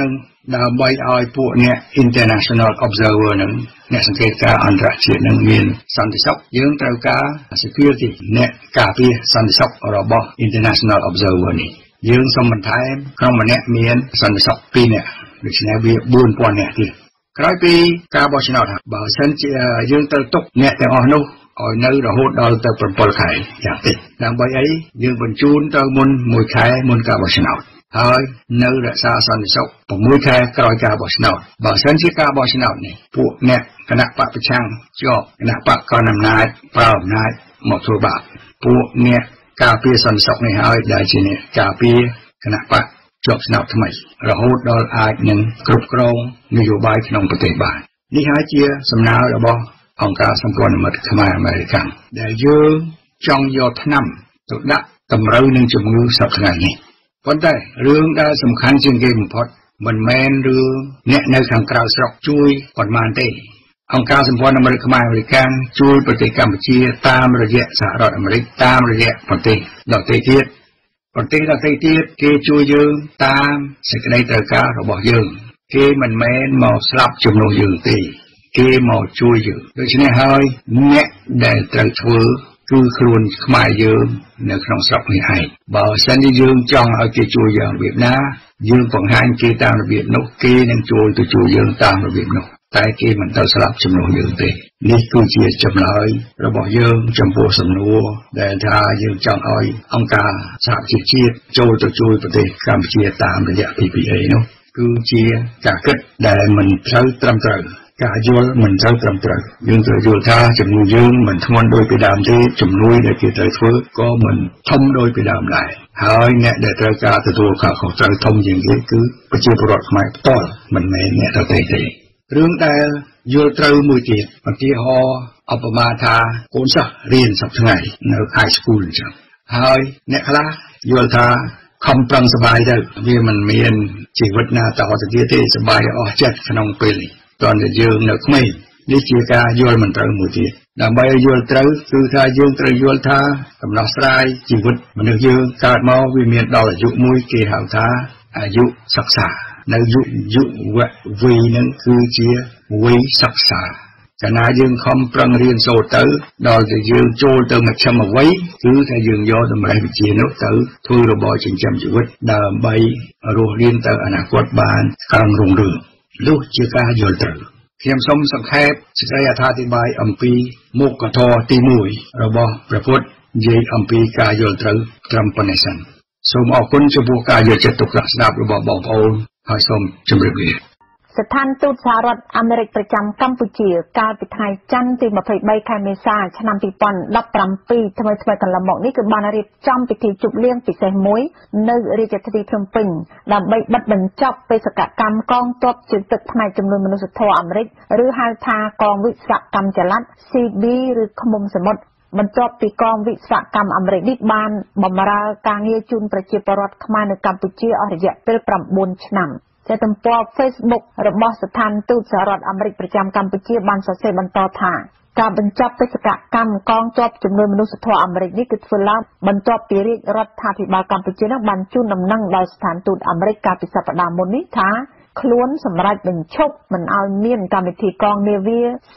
J: ដើម្បីឲ្យពួកអ្នក International Observer នឹងអ្នកសង្កេតការណ៍អន្តរជាតិនឹងមានសន្តិសុខយើងត្រូវការ security អ្នកការពារសន្តិសុខរបស់ International Observer នេះយើងសូមបន្ថែមក្រុមម្នាក់មានសន្តិសុខ2នាក់ដូច្នេះវា 4000 នាក់ទៀតក្រោយពីការបោះឆ្នោតបើសិនជាយើងត្រូវទុកអ្នកទាំងអស់នោះឲ្យនៅរហូតដល់ទៅ7ខែយ៉ាងតិចដើម្បីអីយើងបញ្ជូនទៅមុន1ខែមុនការបោះឆ្នោតហើយនៅរក្សាសន្តិសុខ6ខែក្រោយការបោះឆ្នោតបើសិនជាការបោះឆ្នោតនេះពួកអ្នកគណៈបកប្រឆាំងជាប់គណៈបកកណ្ដាលអំណាចប្រើអំណាចមកធ្វើបាបពួកអ្នកការពារសន្តិសុខនេះហើយដែលជាអ្នកការពារគណៈបកជាប់ឆ្នោតថ្មីរហូតដល់អាចនឹងគ្រប់គ្រងនយោបាយក្នុងប្រទេសបាននេះហើយជាសំណើរបស់អង្គការសម្ព័ន្ធមិត្តខ្មែរអាមេរិកដែលយើងចង់យកថ្នាំទៅដាក់តម្រូវនឹងជំងឺសពថ្ងៃនេះប៉ុន្តែរឿងដែលសំខាន់ជាងគេបំផុតមិនមែនរឿងអ្នកនៅខាងក្រៅស្រុកជួយប៉ុន្មានទេអង្គការសម្ព័ន្ធមិត្តខ្មែរអាមេរិកជួយប្រទេសកម្ពុជាតាមរយៈសហរដ្ឋអាមេរិកតាមរយៈប្រទេសដទៃទៀតគេជួយយើងតាមសេចក្តីត្រូវការរបស់យើងគេមិនមែនមកស្លាប់ជំនួសយើងទេគេមកជួយយើងដូច្នេះហើយអ្នកដែលត្រូវធ្វើគឺខ្លួនខ្មែរយើងនៅក្នុងស្រុកនេះឯងបើសិនជាយើងចង់ឲ្យគេជួយយ៉ាងរបៀបណាយើងបង្ហាញគេតាមរបៀបនោះគេនឹងចូលទៅជួយយើងតាមរបៀបនោះតែគេមិនទៅស្លាប់ជំនួសយើងទេនេះគឺជាចម្លើយរបស់យើងចំពោះសំណួរដែលថាយើងចង់ឲ្យអង្គការសហជីវជាតិចូលទៅជួយប្រទេសកម្ពុជាតាមរយៈ PPA នោះគឺជាការគិតដែលមិនត្រូវត្រឹមត្រូវការយល់មិនត្រូវត្រឹមត្រូវយើងត្រូវយល់ថាជំនួយយើងមិនធ្ងន់ដូចពីដើមទេជំនួយដែលគេត្រូវធ្វើក៏មិនធំដូចពីដើមដែរហើយអ្នកដែលត្រូវការទទួលខុសត្រូវធំជាងគេគឺប្រជាពលរដ្ឋខ្មែរផ្ទាល់មិនមែនអ្នកដទៃទេរឿងដែលយល់ត្រូវមួយទៀតឧទាហរណ៍ឧបមាថាកូនសិស្សរៀនសប្តាហ៍ថ្ងៃនៅ high school អញ្ចឹងហើយអ្នកខ្លះយល់ថាខំប្រឹងសប្បាយទៅវាមិនមានជីវិតណាតទៅទៀតទេសប្បាយអស់ចិត្តក្នុងពេលនេះតើយើងនៅក្មេងនេះជាការយល់មិនត្រូវមួយទៀតដើម្បីឲ្យយល់ត្រូវគឺថាយើងត្រូវយល់ថាដំណោះស្រាយជីវិតមនុស្សយើងកើតមកវាមានដល់អាយុមួយគេហៅថាអាយុសិក្សានៅយុវវ័យនឹងគឺជាវ័យសិក្សាកាលណាយើងខំប្រឹងរៀនសូត្រទៅដល់តែយើងចូលទៅមជ្ឈិមវ័យគឺថាយើងយកតម្រេះវិជ្ជានោះទៅធ្វើរបរចិញ្ចឹមជីវិតដើម្បីរស់រានទៅអនាគតបានក្រំរុងរឿងនោះជាការយល់ត្រូវខ្ញុំសូមសង្ខេបសេចក្តីអត្ថាធិប្បាយអំពីមុខធម៌ទី1របស់ព្រះពុទ្ធនិយាយអំពីការយល់ត្រូវត្រឹមប៉ុណ្ណេះសិនសូមអរគុណចំពោះការយកចិត្តទុកដាក់ស្ដាប់របស់បងប្អូនហើយសូមជម្រាបលា
C: ស្ថានទូតសហរដ្ឋអាមេរិកប្រចាំកម្ពុជាកាលពីថ្ងៃច័ន្ទទី23ខែមេសាឆ្នាំ2017ថ្មីកន្លងមកនេះគឺបានរៀបចំពិធីជប់លៀងពិសេសមួយនៅរាជធានីភ្នំពេញដើម្បីបិទបញ្ចប់បេសកកម្មកងទ័ពជើងទឹកផ្នែកចំនួនមនុស្សធម៌អាមេរិកឬហៅថាកងវិស្វកម្មចល័ត CB ឬឃុំសមុទ្របន្ទាប់ពីកងវិស្វកម្មអាមេរិកនេះបានបម្រើការងារជូនប្រជាពលរដ្ឋខ្មែរនៅកម្ពុជាអស់រយៈពេល9ឆ្នាំជាទំព័រ Facebook របស់ស្ថានទូតសហរដ្ឋអាមេរិកប្រចាំកម្ពុជាបានសរសេរបន្តថាការបញ្ចប់បេសកកម្មកងទ័ពចំនួនមនុស្សធម៌អាមេរិកនេះគឺធ្វើឡើងបន្ទាប់ពីរាជរដ្ឋាភិបាលកម្ពុជានឹងបានជូនដំណឹងដល់ស្ថានទូតអាមេរិកកាលពីសប្តាហ៍មុននេះថាខ្លួនសម្រេចបញ្ឈប់មិនឲ្យមានកម្មវិធីកងនាវា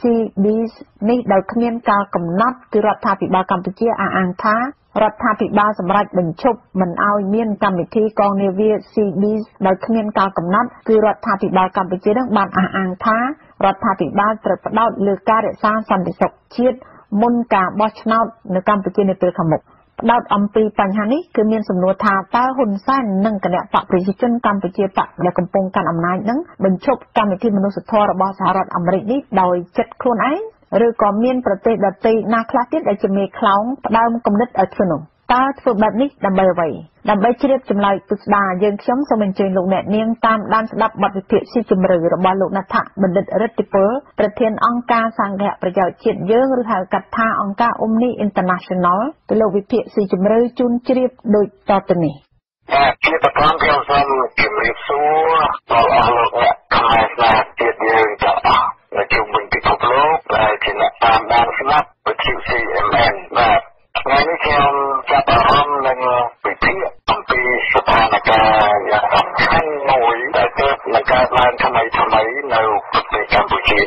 C: CBs នេះដោយគ្មានការកំណត់គឺរដ្ឋាភិបាលកម្ពុជាអះអាងថារដ្ឋាភិបាលសម្រេចបញ្ឈប់មិនឲ្យមានកម្មវិធីកងនាវា CBs ដោយគ្មានការកំណត់គឺរដ្ឋាភិបាលកម្ពុជានឹងបានអះអាងថារដ្ឋាភិបាលត្រូវផ្ដោតលើការរក្សាសន្តិសុខជាតិមុនការបោះឆ្នោតនៅកម្ពុជានាពេលខាងមុខផ្ដោតអំពីបញ្ហានេះគឺមានសំណួរថាតើហ៊ុនសែននិងគណៈបកប្រជាជនកម្ពុជាបកដែលកំពុងកាន់អំណាចនឹងបញ្ឈប់កម្មវិធីមនុស្សធម៌របស់សហរដ្ឋអាមេរិកនេះដោយចិត្តខ្លួនឯងឬក៏មានប្រទេសដទៃណាខ្លះទៀតដែលជាមេខ្លោងផ្ដើមគំនិតឲ្យធ្វើនោះតើធ្វើបែបនេះដើម្បីអ្វីដើម្បីជ្រាបចម្លើយពិស្ដារយើងខ្ញុំសូមអញ្ជើញលោកអ្នកនាងតាមដានស្ដាប់បទវិភាគស៊ីជម្រៅរបស់លោកណដ្ឋបណ្ឌិតរិទ្ធិពលប្រធានអង្គការសង្ឃៈប្រយោជន៍ជាតិយើងឬហៅកាត់ថាអង្គការ Omni International ទៅលោកវិភាគស៊ីជម្រៅជូនជ្រាបដូចតទៅនេះ
K: ជាបឋមខ្ញុំសូមជម្រាបសួរដល់អស់លោកអ្នកខ្មែរស្នេហ៍ជាតិយើងទាំងអស់នៅជុំវិញពិភពលោកដែលជាអ្នកតាមដានស្ដាប់វិទ្យុ CMN បាទថ្ងៃនេះខ្ញុំចាប់អារម្មណ៍នឹងវិភាគអំពីស្ថានភាពយ៉ាងសំខាន់មួយដែលកើតឡើង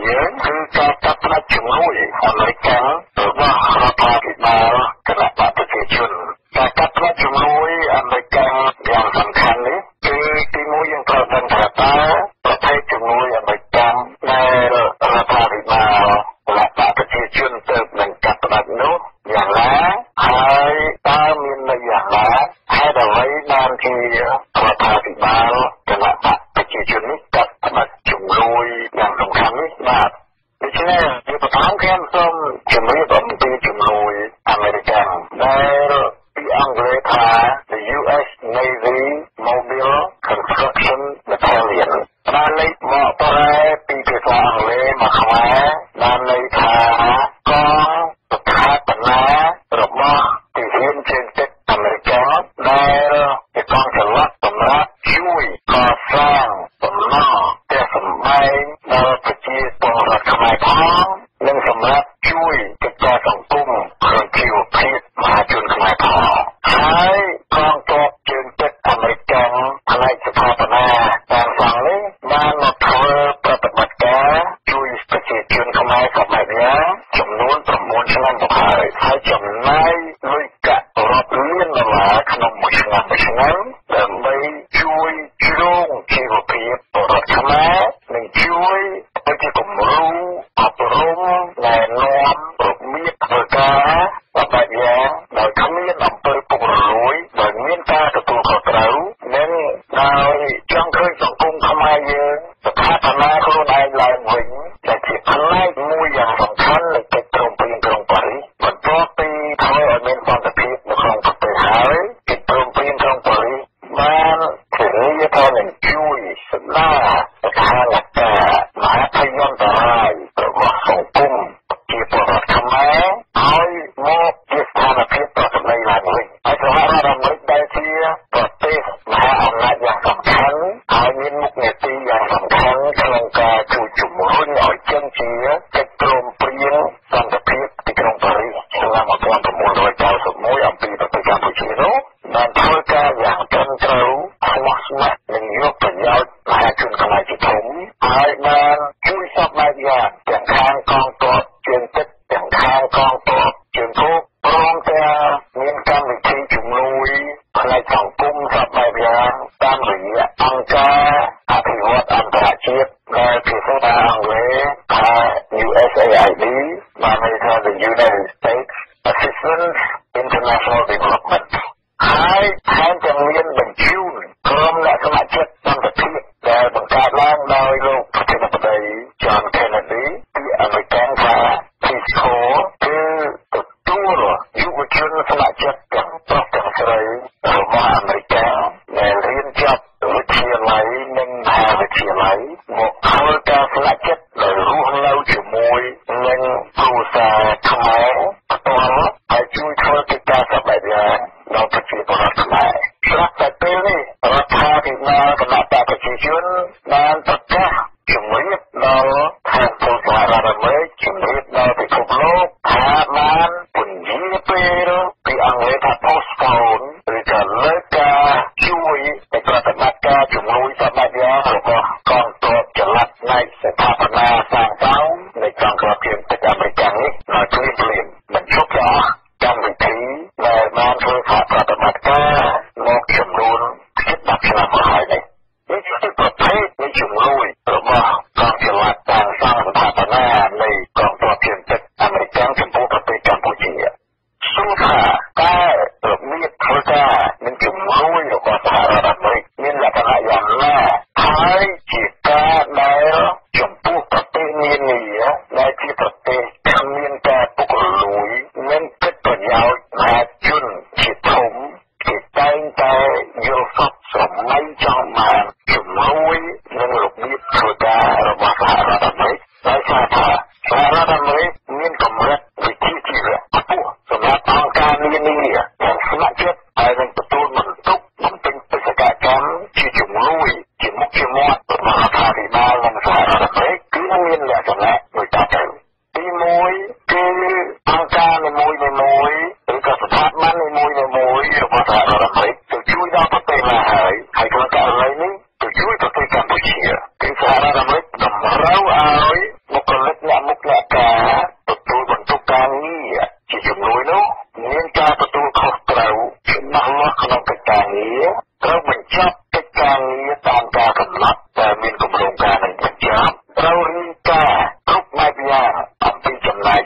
K: យើងគឺការកាត់ផ្តាច់ជំនួយអាមេរិករបស់រដ្ឋាភិបាលគណៈបកប្រជាជនការកាត់ផ្តាច់ជំនួយអាមេរិកយ៉ាងសំខាន់នេះគឺទីមួយយើងត្រូវដឹងថាតើប្រភេទជំនួយអាមេរិកដែលរដ្ឋាភិបាលគណៈបកប្រជាជនទៅនឹងកាត់ផ្តាច់នោះយ៉ាងណាហើយតើមានន័យយ៉ាងណាហេតុអ្វីបានជារដ្ឋាភិបាលគណៈបកប្រជាជននេះកាត់ផ្តាច់ជំនួយយ៉ាងសំខាន់នេះបាទដូច្នេះជាបឋមខ្ញុំសូមជម្រាបអំពីជំនួយអាមេរិកដែលពីអង់គ្លេសថា The US Navy Mobile Construction Battalion បានន័យមកប្រែពីភាសាអង់គ្លេសមកខ្មែរបានន័យថាកងស្ថាបនារបស់ទីហ៊ានជើងទឹកអាមេរិកដែលជាកងចល័តសម្រាប់ជួយកសាងសំណង់ផ្ទះសម្បែងដល់ប្រជាពលរដ្ឋខ្មែរផងនិងសម្រាប់ជួយកិច្ចការសង្គមក្នុងជីវភាពមហាជនខ្មែរផងហើយកងទ័ពជើងទឹកអាមេរិកផ្នែកស្ថាបនាតាមសង់នេះបានមកធ្វើប្រតិបត្តិការជួយប្រជាជនខ្មែរសម័យនេះចំនួន9ឆ្នាំទៅហើយចំណាយលុយកាក់រាប់លានដុល្លារក្នុងមួយឆ្នាំដើម្បីជួយជ្រោងជីវភាពពលរដ្ឋខ្មែរនិងជួយជាគំរូអប់រំណែនាំរបៀបធ្វើការបែបយ៉ាងដោយគ្មានអំពើពុករលួយដោយមានការទទួលខុសត្រូវនិងដោយចង់ឃើញសង្គមខ្មែរយើងស្ថាបនាខ្លួនឯងឡើងវិញដែលជាផ្នែកមួយយ៉ាងសំខាន់នៃកិច្ចព្រមព្រៀងក្រុងប៉ារីសបន្ទាប់ពីធ្វើឲ្យមានសន្តិភាពនៅក្នុងប្រទេសហើយកិច្ចព្រមព្រៀងក្រុងប៉ារីសបានធានាថានឹងជួយស្ដារស្ថានភាពមហាភយន្តរាយរបស់សង្គមជាពលរដ្ឋខ្មែរឲ្យមកជាស្ថានភាពប្រកបដោយឡើងវិញហើយសហរដ្ឋអាមេរិកដែលជាប្រទេសមហាអំណាចយ៉ាងសំខាន់ហើយមានមុខនាទីយ៉ាងសំខាន់ក្នុងការជួយជំរុញឲ្យចេញជាកិច្ចព្រមព្រៀងសន្តិភាពទីក្រុងប៉ារីសឆ្នាំ1991អំពីប្រទេសកម្ពុជានោះបានធ្វើការយ៉ាងត្រឹមត្រូវស្មោះស្ម័គ្រនិងយកប្រយោជន៍មហាជនខ្មែរជាធំហើយបានជួយសពបែបយ៉ាងទាំងខាងកងទ័ពជើងទឹកទាំងខាងកងទ័ពជើងគោកព្រមទាំងមានកម្មវិធីជំនួយផ្នែកសង្គមសពបែបយ៉ាងតាមរយៈអង្គការអភិវឌ្ឍន៍អន្តរជាតិដែលភាសាអង់គ្លេសថា USAID បានន័យថា The United States Assistance International Development ហើយថែមទាំងមានបញ្ជូនក្រុមអ្នកស្ម័គ្រចិត្តសន្តិភាពដែលបង្កើតឡើងដោយលោកប្រធានាធិបតី John Kennedy ពីអាមេរិកថា Peace Corps គឺទទួលយុវជនស្ម័គ្រចិត្តទាំងប្រុសទាំងស្រីរបស់អាមេរិកដែលរៀនចប់វិទ្យាល័យនិងមហាវិទ្យាល័យមកធ្វើការស្ម័គ្រចិត្តដែលរស់នៅជាមួយនឹងគ្រួសារខ្មែរផ្ទាល់ហើយជួយធ្វើកិច្ចការសប្បាយយ៉ាងដល់ប្រជាពលរដ្ឋខ្មែរស្រាប់តែពេលនេះរដ្ឋាភិបាលគណៈបកប្រជាជនបានប្រកាសជំរាបដល់ខាងពលសហរដ្ឋអាមេរិកជំរាបដល់ពិភពលោកថាបានពន្យាពេលពីអង់គ្លេសថា postpone ឬក៏លើកការជួយในប្រតិបត្តិការជំនួយសប្បាយយ៉ាងរបស់កងទ័ពចល័តនៃស្ថាបនាសាងសង់នៃកងទ័ពជើងទឹកអាមេរិកនេះឲ្យភ្លាមបញ្ឈប់ចោលកម្មវិធីដែលបានធ្វើការប្រតិបត្តិការមកចំនួន10ឆ្នាំមកហើយនេះជាប្រភេទនៃជំនួយរបស់កងចល័តសាងសង់ស្ថាបនានៃកងទ័ពជើងទឹកអាមេរិកចំពោះប្រទេសកម្ពុជាសួរថាតើរបៀបធ្វើការនិងជំនួយរបស់សហរដ្ឋអាមេរិកមានលក្ខណៈយ៉ាងណាហើយជាការដែលចំពោះប្រទេសនានាដែលជាប្រទេសគ្មានការពុករលួយនិងគិតប្រយោជន៍មហាជនជាធំគេតែងតែយល់សពសម័យចង់បានជំនួយនិងរបៀបធ្វើការរបស់សហរដ្ឋអាមេរិកដោយសារថាសហរដ្ឋអាមេរិកមានកម្រិតវិជ្ជាជីវៈខ្ពស់សម្រាប់អង្គការនានាដែលស្ម័គ្រចិត្តហើយនឹងទទួលបន្ទុកបំពេញបេសកកម្មជាជំនួយជាមុខជាមាត់របស់រដ្ឋាភិបាលនិងសហរដ្ឋអាមេរិកគឺមានលក្ខណៈមួយតទៅទី1គឺអង្គការនីមួយៗឬក៏ស្ថាប័ននីមួយៗរបស់សហរដ្ឋអាមេរិកទៅជួយដល់ប្រទេសណាហើយក្នុងករណីនេះទៅជួយប្រទេសកម្ពុជាគឺសហរដ្ឋអាមេរិកតម្រូវឲ្យបុគ្គល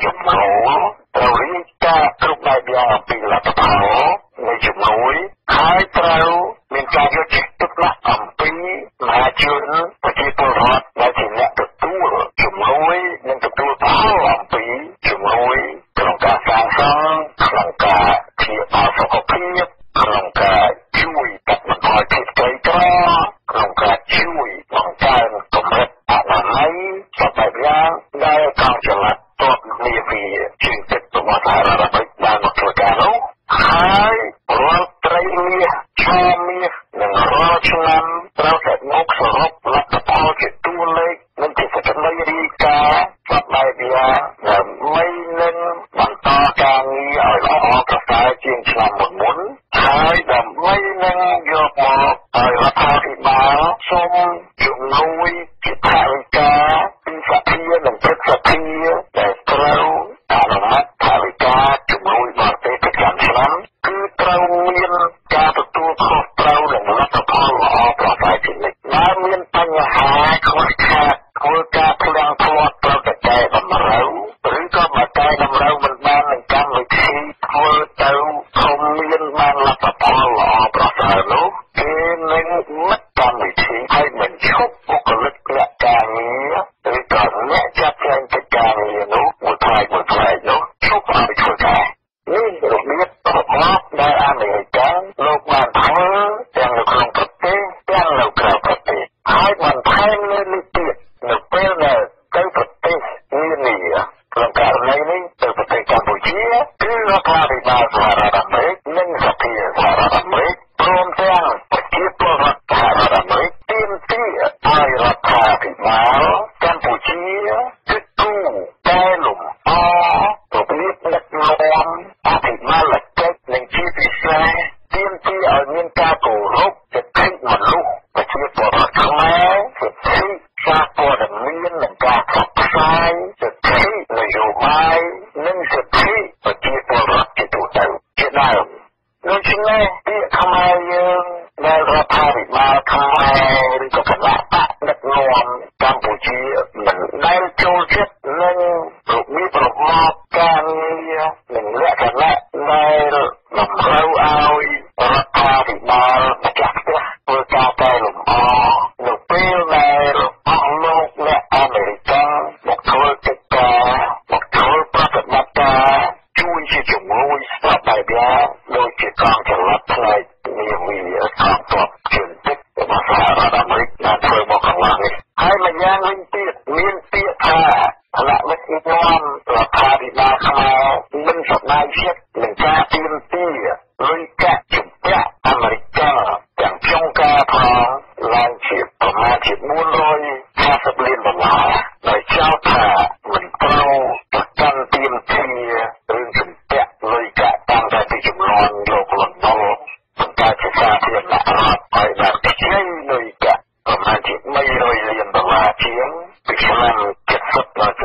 K: ជំនួសត្រូវរៀបការគ្រប់បែបយ៉ាងអំពីលទ្ធផលនៃជំនួសហើយត្រូវមានការយកចិត្តទុកដាក់អំពីមហាជនប្រជាពលរដ្ឋដែលជាអ្នកទទួលជំនួសនិងទទួលផលអំពីជំនួសក្នុងការសាងសង់ក្នុងការព្យាបាលសុខភាពក្នុងការជួយកាត់បន្ថយភាពក្រីក្រក្នុងការជួយបង្កើនកម្រិតអនាម័យសពបែបយ៉ាងដែលកងចល័តទ័ពនាវីជើងទឹករបស់សហរដ្ឋអាមេរិកបានមកធ្វើការនោះហើយរាល់ត្រីមាសឆមាសនិងរាល់ឆ្នាំត្រូវតែមកសរុបលទ្ធផលជាតួលេខនិងជាសេចក្តីរាយការណ៍សពបែបយ៉ាងដើម្បីនឹងបន្តការងារឲ្យល្អប្រសើរជាងឆ្នាំមុនហើយដើម្បីនឹងយកមកឲ្យរដ្ឋាភិបាលសូមជំនួយជាថវិកាពីសភានិងព្រឹទ្ធសភាដែលត្រូវអនុម័តថវិកាជំនួយបរទេសប្រចាំឆ្នាំគឺត្រូវមានការទទួលខុសត្រូវនិងលទ្ធផលល្អប្រសើរជានិច្ចបើមានបញ្ហាខ្វះខាតធ្វើការផ្លាំងផ្លាត់ត្រូវតែកែតម្រូវឬក៏មកកែតម្រូវមិនបាននឹងកម្មវិធីធ្វើទៅខ្ញុំមានបានលទ្ធផលល្អប្រសើរនោះគេនឹងមិត្តកម្មវិធីឲ្យបញ្ឈប់បុគ្គលិកអ្នកការងារឬក៏អ្នកចាត់ចែងកិច្ចការងារនោះមួយផ្នែកនោះឈប់ឲ្យធ្វើការនេះរបៀបរបស់ដែលអាមេរិកលោកបានធ្វើទាំងនៅក្នុងប្រទេសទាំងនៅក្រៅប្រទេសហើយបន្ថែមលើនេះទៀតនៅពេលដែលទៅប្រទេសនានាក្នុងករណីនេះទៅប្រទេសកម្ពុជាគឺរដ្ឋាភិបាលសហរដ្ឋអាមេរិកនិងសភាសហរដ្ឋអាមេរិកព្រមទាំងប្រជាពលរដ្ឋសហរដ្ឋអាមេរិកទាមទារឲ្យរដ្ឋាភិបាលកម្ពុជាគិតគូរកែលម្អរបៀបដឹកនាំអភិបាលកិច្ចនិងជាពិសេសទាមទារឲ្យមានការគោរពសិទ្ធិមនុស្សប្រជាពលរដ្ឋខ្មែរសិទ្ធិសារព័ត៌មាននិងការផ្សព្វផ្សាយសិទ្ធិនយោបាយនិងសិទ្ធិប្រជាពលរដ្ឋជាទូទៅជាដើមដូច្នេះពាក្យខ្មែរយើងដែលរដ្ឋាភិបាលខ្មែរឬក៏គណៈបកដឹកនាំកម្ពុជាមិនដែលចូលចិត្តនឹងរបៀបរបបការងារនិងលក្ខណៈដែលតម្រូវឲ្យរដ្ឋាភិបាលម្ចាស់ផ្ទះធ្វើការកែលម្អនៅពេលដែលអស់លោកអ្នកអាមេរិកមកធ្វើកិច្ចការមកធ្វើប្រតិបត្តិការជួយជាជំនួយស្រាប់បែបយ៉ាងដូចជាកងចល័តផ្នែកនាវីកងទ័ពជើងទឹករបស់សហរដ្ឋអាមេរិកបានធ្វើមកកន្លងនេះហើយម្យ៉ាងវិញទៀតមានពាក្យថាគណៈដឹកនាំរដ្ឋាភិបាលខ្មែរមិនសប្បាយចិត្តនឹងការទាមទារលុយកាក់ជំពាក់អាមេរិកទាំងចុងការផងឡើងជាប្រមាណជា$450 លានដោយចោទថាមិនត្រូវប្រកាន់ទាមទាររឿងជំពាក់លុយកាក់តាមតែពីចំនួនលោកលន់ណុលបង្កើតជាសាធារណរដ្ឋឲ្យបានខ្ចីលុយកាក់ប្រមាណជា$300 លានជាងពីឆ្នាំ70ដល់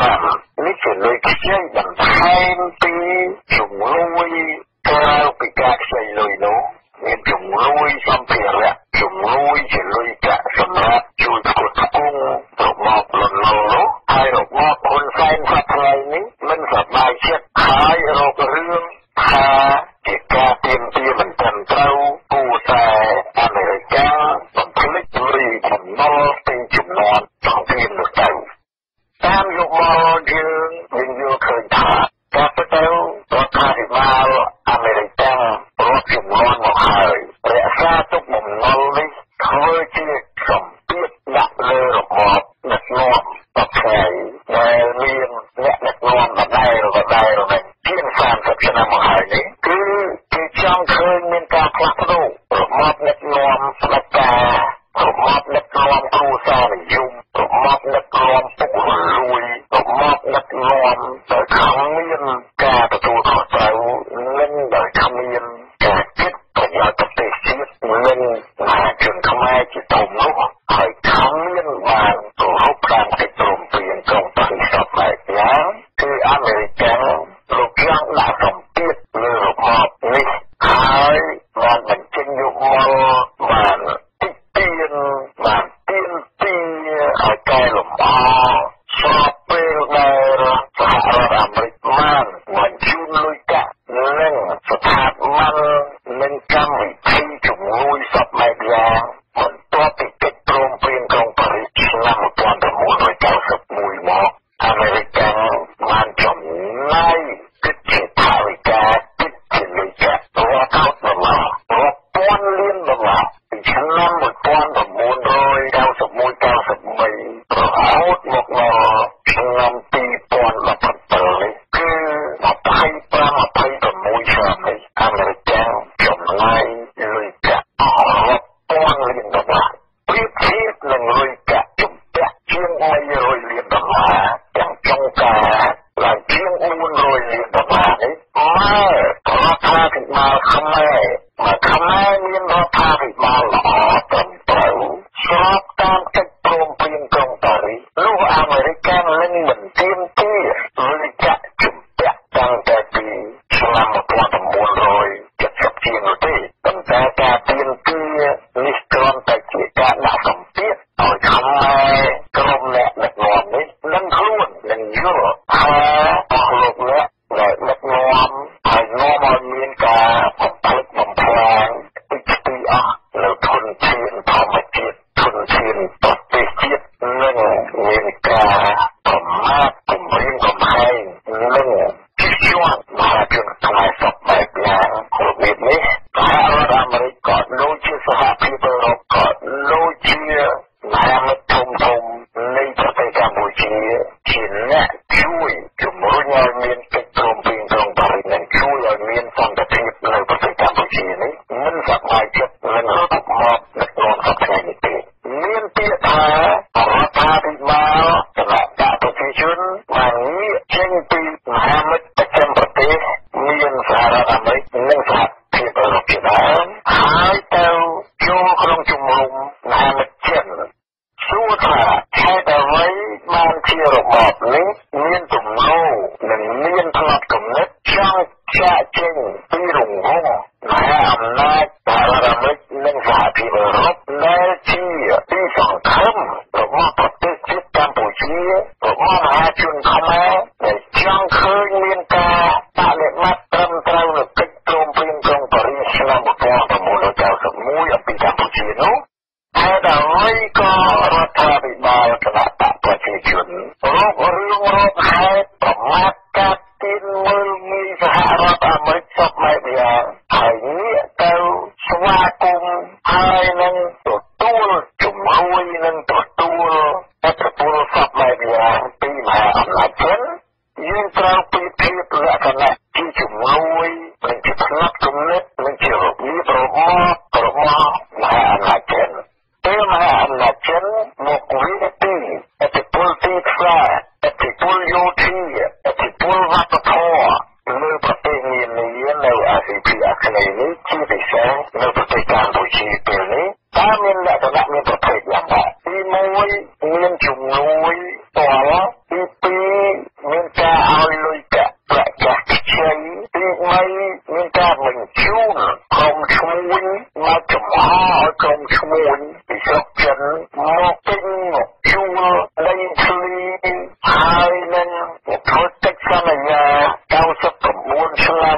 K: 75នេះជាលុយខ្ចីបន្ថែមពីជំនួយក្រៅពីការខ្ចីលុយនោះមានជំនួយសម្ភារៈជំនួយជាលុយកាក់សម្រាប់ជួយផ្គត់ផ្គង់របបលន់ណុលនោះហើយរបបហ៊ុនសែនសប្តាហ៍នេះមិនសប្បាយចិត្តហើយរករឿងថាជាការទាមទារមិនត្រឹមត្រូវគួរតែអាមេរិកបំភ្លេចរីបំណុលពីចំនួនសង្គ្រាមនោះទៅតាមយុគមយើងយល់ឃើញថាការពិតទៅរដ្ឋាភិបាលអាមេរិករាប់ចំនួនមកហើយរក្សាទុកបំណុលនេះធ្វើជាសម្ពាធដាក់លើរបបដឹកនាំបកថ្ងៃដែលមានអ្នកដឹកនាំដដែលនេះជាង30ឆ្នាំមកហើយនេះគឺគេចង់ឃើញមានការផ្លាស់ប្ដូររបបដឹកនាំផ្ដាច់ការរបបដឹកនាំគ្រួសារនិយមរបបដឹកនាំពុករលួយរបបដឹកនាំដោយគ្មានការទទួលខុសត្រូវនិងដោយគ្មានការគិតប្រយោជន៍ប្រទេសជាតិនិងមហាជនខ្មែរជាធំនោះហើយគ្មានបានគោរពតាមកិច្ចព្រមព្រៀងក្រុងប៉ារីសបែបយ៉ាងគឺអាមេរិកលោកចង់ដាក់សម្ពាធលើរបបនេះហើយបានបញ្ចេញយុគមបានទាមទារឲ្យកែលម្អស្របពេលដែលសហរដ្ឋបាលខ្មែរមកខ្មែរមានរដ្ឋាភិបាលល្អត្រឹមត្រូវស្របតាមកិច្ចព្រមព្រៀងក្រុងប៉ារីសនោះអាមេរិកនឹងមិនទាមទារលុយកាក់ជំពាក់តាំងតែពីឆ្នាំ1970ជាងនោះទេប៉ុន្តែការទាមទារនេះគ្រាន់តែជាការដាក់សម្ពាធឲ្យខ្មែរក្រុមអ្នកដឹកនាំនេះនឹងខ្លួននឹងយល់ថាអស់លោកអ្នកដែលដឹកនាំហើយនាំឲ្យមានការបំផ្លិចបំផ្លាញទីអស់នៅធនធានធម្មជាតិធនធានប្រទេសជាតិនឹងមានការប្រមាថគំរាមកំហែងនឹងជិះជាន់មហាជនខ្មែរសពបែបយ៉ាងរបៀបនេះសហរដ្ឋអាមេរិកក៏ដូចជាសហភាពអឺរ៉ុបក៏ដូចជាមហាមិត្តធំនៃប្រទេសកម្ពុជាជាអ្នកជួយជំរុញឲ្យមានកិច្ចព្រមព្រៀងក្រុងប៉ារីសនិងជួយឲ្យមានសន្តិភាពនៅប្រទេសកម្ពុជានេះមិនសប្បាយចិត្តនឹងរបបដឹកនាំសពថ្ងៃនេះទេមានពាក្យថារដ្ឋាភិបាលគណៈបកប្រជាជនបានងាកចេញពីមហាមិត្តប្រចាំប្រទេសមានសហរដ្ឋអាមេរិកនិងសហភាពអឺរ៉ុបជាដើមហើយទៅចូលក្នុងជំនុំមហាមិត្តចិនសួរថាហេតុអ្វីបានជារបបនេះមានទំនោរនិងមានផ្នត់គំនិតចង់ចាកចេញពីរង្វង់មហាអំណាចសហរដ្ឋអាមេរិកនិងសហភាពអឺរ៉ុបដែលជាទីសង្ឃឹមរបស់ប្រទេសជាតិកម្ពុជារបស់មហាជនខ្មែរដែលចង់ឃើញមានការបដិបត្តិត្រឹមត្រូវនៅកិច្ចព្រមព្រៀងក្រុងប៉ារីសឆ្នាំ1991អំពីកម្ពុជានោះហើយដើម្បីក៏រដ្ឋាភិបាលគណៈបកប្រជាជនរករឿងរកហេតុប្រមាថកាត់ទានមើលងាយសហរដ្ឋអាមេរិកសពបែបយ៉ាងហើយងាកទៅស្វាគមន៍ហើយនឹងទទួលជំនួយនិងទទួលអធិពលសពបែបយ៉ាងពីមហាអំណាចចិនយើងត្រូវពីភាពលក្ខណៈជាជំនួយនិងជាផ្នែកគំនិតនិងជារបៀបរបបរបស់មហាអំណាចចិនពេលមហាអំណាចចិនមកវិនិច្ឆ័យអធិពលទីផ្សារអធិពលយោធាអធិពលវប្បធម៌លើប្រទេសនានានៅអាស៊ីភាគអាគ្នេយ៍នេះជាពិសេសនៅប្រទេសកម្ពុជាពេលនេះតើមានលក្ខណៈមានប្រភេទយ៉ាងណាទី1មានជំនួយតលទី2មានការឲ្យលុយកាក់ប្រកាសខ្ចីទី3មានការបញ្ជូនក្រុមឈ្មួញមកចំអឲ្យក្រុមឈ្មួញពីស្រុកចិនមកទិញមកជួលដីធ្លីហើយនឹងធ្វើកិច្ចសន្យា99ឆ្នាំ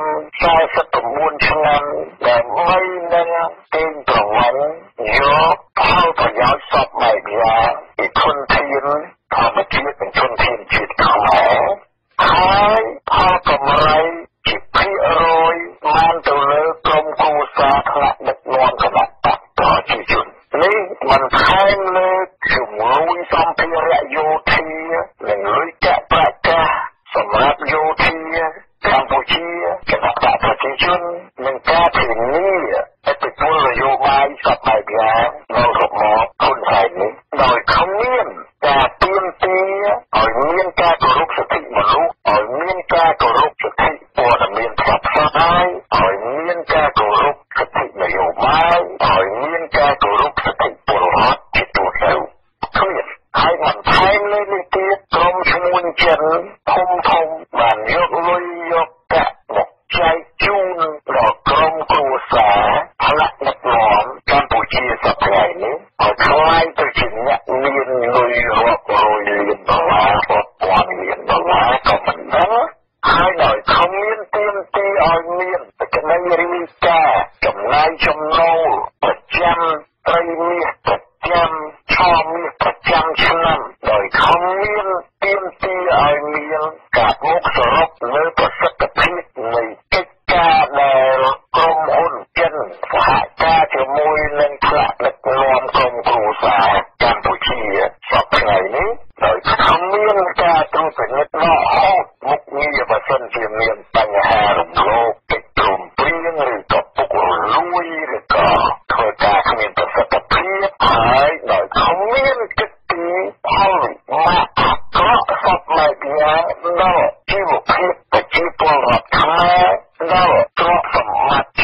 K: 49ឆ្នាំដើម្បីនឹងទិញប្រវត្តិយកផលប្រយោជន៍សពបែបយ៉ាងពីធនធានធម្មជាតិនិងធនធានជាតិខ្មែរហើយផលកម្រៃជាភាគរយបានទៅលើក្រុមគ្រួសារថ្នាក់ដឹកនាំគណៈបកប្រជាជននេះមិនថែមលើជំនួយសម្ភារៈយោធានិងលុយកាក់ប្រាក់កាសសម្រាប់យោធាកម្ពុជាគណៈបកប្រជាជននិងការធានាឥទ្ធិពលនយោបាយសពបែបយ៉ាងនៅរបបហ៊ុនសែននេះដោយគ្មានការទាមទារឲ្យមានការគោរពសិទ្ធិមនុស្សឲ្យមានការគោរពសិទ្ធិព័ត៌មានផ្សព្វផ្សាយឲ្យមានការគោរពសិទ្ធិនយោបាយឲ្យមានការគោរពសិទ្ធិពលរដ្ឋជាទូទៅគ្មានហើយមិនថែមលើនេះទៀតក្រុមឈ្មួញចិនធំបានយកលុយយកកាក់មកចែកជូនដល់ក្រុមគ្រួសារថ្នាក់ដឹកនាំកម្ពុជាសប្តាហ៍នេះឲ្យខ្លាយទៅជាអ្នកមានលុយរាប់រយលានដុល្លាររាប់ពាន់លានដុល្លារក៏មិនដឹងហើយដោយគ្មានទាមទារឲ្យមានសេចក្តីរាយការណ៍ចំណាយចំណូលប្រចាំត្រីមាសប្រចាំឆមាសប្រចាំឆ្នាំដោយគ្មានទាមទារឲ្យមានការមកសរុបលើប្រសិទ្ធភាពនៃកិច្ចការដែលក្រុមហ៊ុនចិនសហការជាមួយនឹងថ្នាក់ដឹកនាំក្រុមគ្រួសារកម្ពុជាសពថ្ងៃនេះដោយគ្មានការត្រួតពិនិត្យរហូតមុខងារបើសិនជាមានបញ្ហារំលោភកិច្ចព្រមព្រៀងឬក៏ពុករលួយឬក៏ធ្វើការគ្មានប្រសិទ្ធភាពហើយដោយគ្មានកិច្ចពីផលមកក្រក់សពបែបយ៉ាងដល់ជីវភាពប្រជាពលរដ្ឋខ្មែរដល់ទ្រព្យសម្បត្តិ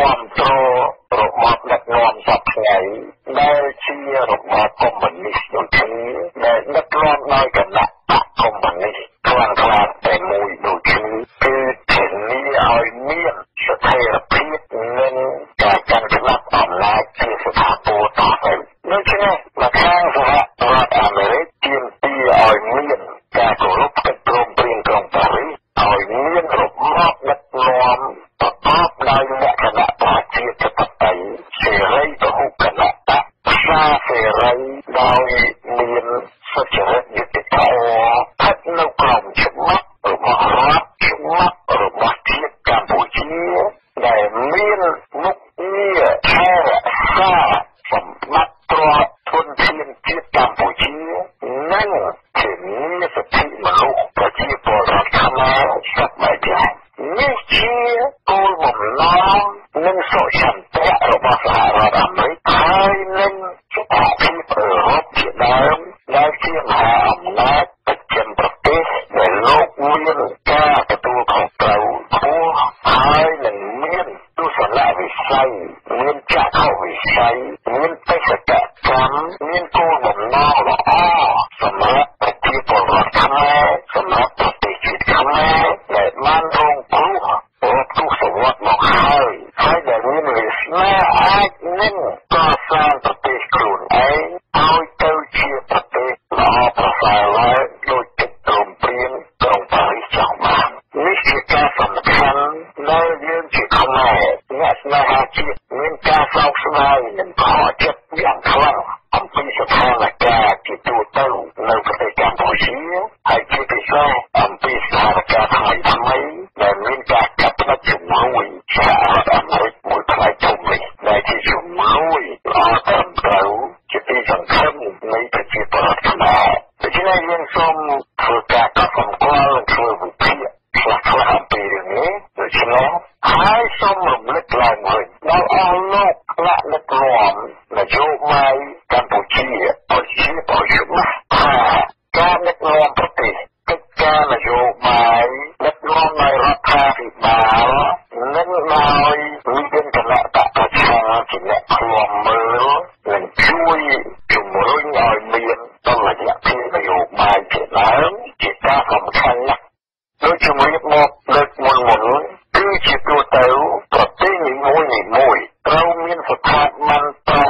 K: ความโตระบอบដឹกនាំសពថ្ងៃដែលជារបបកុម្មុយនីសដូចនេះដែលដឹកនាំដោយគណៈបកកុម្មុយនីសខ្លាំងខ្លាតែមួយដូចនេះគឺធានាឲ្យមានស្ថិរភាពនិងការកាន់ស្លាប់អំណាចជាស្ថាពរតទៅដូច្នេះមកខាងសហរដ្ឋអាមេរិកទាមទារឲ្យមានការគោរពកិច្ចព្រមព្រៀងក្រុងប៉ារីសឲ្យមានរបបដឹកនាំប្រកបដោយលក្ខណៈប្រជាធិបតេយ្យសេរីពហុគណបកផ្សារសេរីដោយមានសុចរិតយុត្តិធម៌ស្ថិតនៅក្រោមច្បាប់របស់រដ្ឋច្បាប់របស់ជាតិកម្ពុជាដែលមានមុខងារថែរក្សាសម្បត្តិទ្រព្យធនធានជាតិកម្ពុជានិងធានាសិទ្ធិមនុស្សប្រជាពលរដ្ឋខ្មែរសពបែបយ៉ាងនេះជាគោលបំណងនិងសុឆន្ទៈរបស់សហរដ្ឋអាមេរិកហើយនឹងសហភាពអឺរ៉ុបជាដើមដែលជាមហាអំណាចប្រចាំប្រទេសដែលលោកមានការទទួលខុសត្រូវខ្ពស់ហើយនឹងមានទស្សនវិស័យមានចក្ខុវិស័យមានបេសកកម្មមានគោលបំណងល្អសម្រាប់ប្រជាពលរដ្ឋខ្មែរសម្រាប់ប្រទេសជាតិខ្មែរដែលបានរងគ្រោះរាប់ទសវត្សរ៍មកហើយដែលមានវាសនាអាចនឹងកសាងប្រទេសខ្លួនឯងឲ្យទៅជាប្រទេសល្អប្រសើរឡើងដោយកិច្ចព្រមព្រៀងក្រុងប៉ារីសចង់បាននេះជាការសំខាន់ដែលយើងជាខ្មែរអ្នកស្នេហាជាតិមានការសោកស្ដាយនិងខកចិត្តយ៉ាងខ្លាំងអំពីស្ថានភាពជាទូទៅនៅប្រទេសកម្ពុជាហើយជាពិសេសអំពីស្ថានភាពថ្មីដែលមានការកាត់ផ្តាច់ជំនួយសហរដ្ឋអាមេរិកមួយផ្នែកធំនេះដែលជាជំនួយល្អត្រឹមត្រូវជាទីសង្ឃឹមនៃប្រជាពលរដ្ឋខ្មែរដូច្នេះយើងសូមធ្វើការកត់សម្គាល់និងធ្វើវិភាគខ្លះៗអំពីរឿងនេះដូច្នេះហើយសូមរំលឹកឡើងវិញដល់អស់លោកថ្នាក់ដឹកនាំនយោបាយកម្ពុជាឲ្យជាឲ្យច្បាស់ថាការដឹកនាំប្រទេសកិច្ចការនយោបាយដឹកនាំដោយរដ្ឋាភិបាលនិងដោយមានគណៈបកប្រឆាំងជាអ្នកឃ្លាំមើលនិងជួយជំរុញឲ្យមានតុល្យភាពនយោបាយជាដើមជាការសំខាន់ណាស់ដូចជំរាបមកលើកមុនគឺជាទូទៅប្រទេសនីមួយៗត្រូវមានស្ថាប័នប្រើ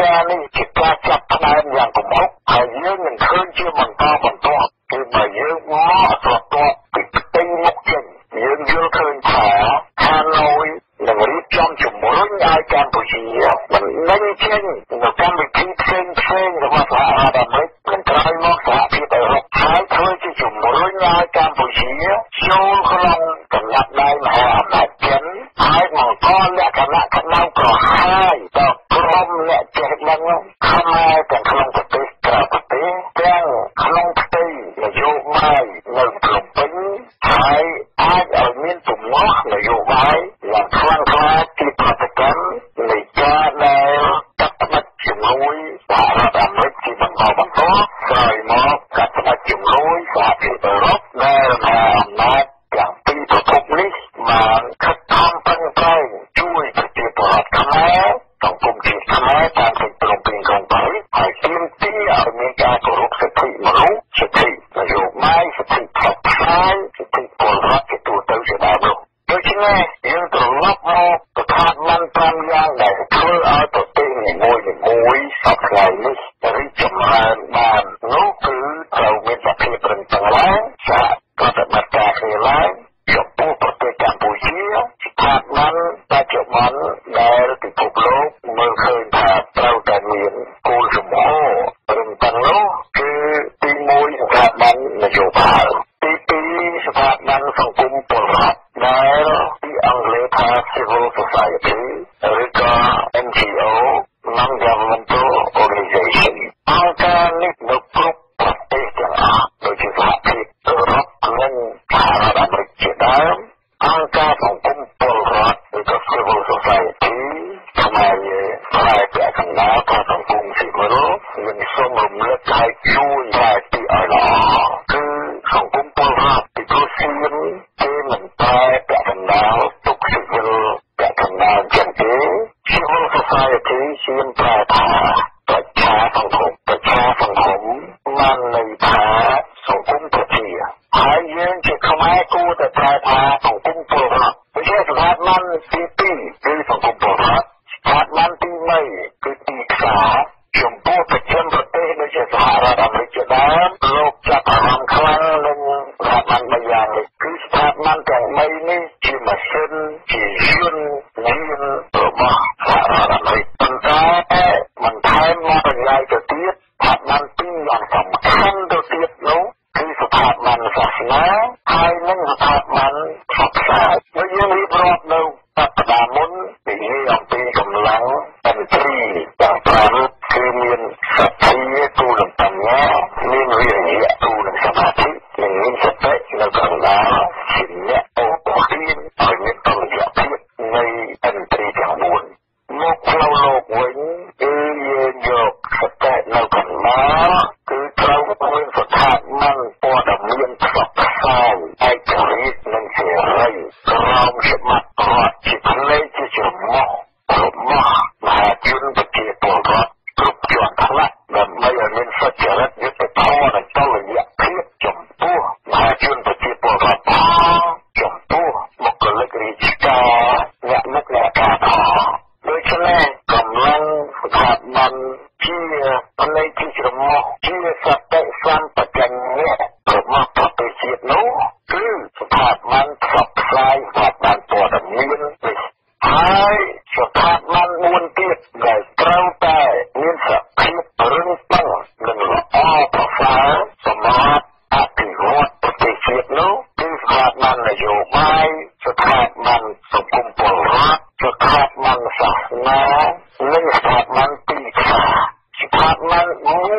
K: ការនេះជាការចាប់ផ្ដើមយ៉ាងគំហុកហើយយើងនឹងឃើញជាបន្តបន្ទាប់គឺបើយើងមកស្រទាប់ពីផ្ទៃមុខចេញយើងយល់ឃើញថាហាណូយនឹងរៀបចំជំរុញឲ្យកម្ពុជាបណ្ដេញចេញនៅកម្មវិធីផ្សេងៗរបស់សហរដ្ឋអាមេរិកនិងក្រោយមកសហភាពអឺរ៉ុបហើយធ្វើជាជំរុញឲ្យកម្ពុជាចូលក្នុងកំណត់ដៃមហាអំណាចចិនហើយបង្កលក្ខណៈក្តៅក្រហាយដល់ក្រុមអ្នកចេះដឹងខ្មែរទាំងក្នុងប្រទេសក្រៅប្រទេសទាំងក្នុងផ្ទៃនយោបាយនៅភ្នំពេញហើយអាចឲ្យមានទំនាស់នយោបាយយ៉ាងខ្លាំងក្លាជាប្រតិកម្មនៃការដែលកាត់ផ្តាច់ជំនួយសហរដ្ឋអាមេរិកជាបន្តបន្ទាប់ក្រោយមកកាត់ផ្តាច់ជំនួយសហភាពអឺរ៉ុបដែលមហាអំណាចទាំងពីរប្រភពនេះបានខិតខំប្រឹងប្រែងជួយប្រជាពលរដ្ឋខ្មែរសង្គមជាតិខ្មែរតាមកិច្ចព្រមព្រៀងក្រុងប៉ារីសហើយទាមទារឲ្យមានការគោរពសិទ្ធិមនុស្សសិទ្ធិនយោបាយសិទ្ធិផ្សព្វផ្សាយសិទ្ធិពលរដ្ឋជាទូទៅជាដើមនោះដូច្នេះយើងត្រឡប់មកស្ថាប័ន5យ៉ាងដែលធ្វើឲ្យប្រទេសនីមួយៗសពថ្ងៃនេះរីកចម្រើនបាននោះគឺត្រូវមានសភាពរឹងប៉ឹងឡើងសហប្រតិបត្តិការគ្នាឡើងចំពោះប្រទេសកម្ពុជាស្ថាប័នបច្ចុប្បន្នដែលពិភពលោកមើលឃើញថាត្រូវតែមានគោលជំហររឹងប៉ឹងនោះគឺទី1ស្ថាប័ននយោបាយទី2ស្ថាប័នសង្គមពលរដ្ឋដែលទីអង់គ្លេសថា Civil Society ឬក៏ NGO Non-Governmental Organization អង្គការនេះនៅគ្រប់ប្រទេសទាំងអស់ដូចជាសហភាពអឺរ៉ុបនិងសហរដ្ឋអាមេរិកជាដើមអង្គការសង្គមពលរដ្ឋឬក៏ Civil Society ខ្មែរផ្នែកពាក់កណ្ដាលថាសង្គមស៊ីវិលមានសូមរំលឹកឲ្យជួយតែពីឲ្យល្អគឺសង្គមពលរដ្ឋពីព្រោះសៀមគេមិនតែពាក់កណ្ដាលទុកស៊ីវិលពាក់កណ្ដាលចឹងទេ Civil Society សៀមប្រែថាប្រជាសង្គមបានន័យថាសង្គមប្រជាហើយយើងជាខ្មែរគួរតែប្រែថាសង្គមពលរដ្ឋដូច្នេះស្ថាប័នទី2គឺសង្គមពលរដ្ឋស្ថាប័នទី3គឺទីផ្សារចំពោះប្រចាំប្រទេសដូចជាសហរដ្ឋអាមេរិកជាដើមលោកចាប់អារម្មណ៍ខ្លាំងនឹងស្ថាប័ន3យ៉ាងនេះគឺស្ថាប័នទាំង3នេះជាម៉ាស៊ីនជាយន្តមានរបស់សហរដ្ឋអាមេរិកប៉ុន្តែបន្ថែមមកប្រយោជន៍ទៅទៀតស្ថាប័ន2យ៉ាងសំខាន់ទៅទៀតនោះគឺស្ថាប័នសាសនាហើយនិងស្ថាប័នផ្សព្វផ្សាយបើយើងរៀបរាប់នៅសប្តាហ៍មុននិយាយអំពីកម្លាំងតន្ត្រីទាំង5គឺមានសទ្ធាទូនឹងបញ្ញាមានវិរិយៈទូនឹងសមាធិនិងមានសតិនៅកណ្ដាលជាអ្នកអូទានឲ្យមានតុល្យភាពនៃតន្ត្រីទាំង4មកផ្លូវលោកវិញគឺយើងយកសតិនៅកណ្ដាលគឺត្រូវមានស្ថាប័នព័ត៌មានផ្សព្វផ្សាយឯករាជ្យនិងសេរីក្រោមច្បាប់រដ្ឋជាផ្នែកជាចំណុចរបស់មហាជនប្រជាពលរដ្ឋគ្រប់ជាន់ថ្នាក់ដើម្បីឲ្យមានសុចរិតយុត្តិធម៌និងតុល្យភាពចំពោះមហាជនប្រជាពលរដ្ឋចំពោះបុគ្គលិករាជការអ្នកមុខអ្នកការដូច្នេះកម្លាំងស្ថាប័នជាផ្នែកជាចំណុចជាសតិសម្បជញ្ញៈរបស់ប្រទេសជាតិនោះគឺស្ថាប័នផ្សព្វផ្សាយស្ថាប័នព័ត៌មានហើយស្ថាប័ន4ទៀតដែលត្រូវតែមានសភាពរឹងប៉ឹងនិងល្អប្រសើរសម្រាប់អភិវឌ្ឍប្រទេសជាតិនោះគឺស្ថាប័ននយោបាយស្ថាប័នសង្គមពលរដ្ឋស្ថាប័នសាសនានិងស្ថាប័នទីផ្សារស្ថាប័ន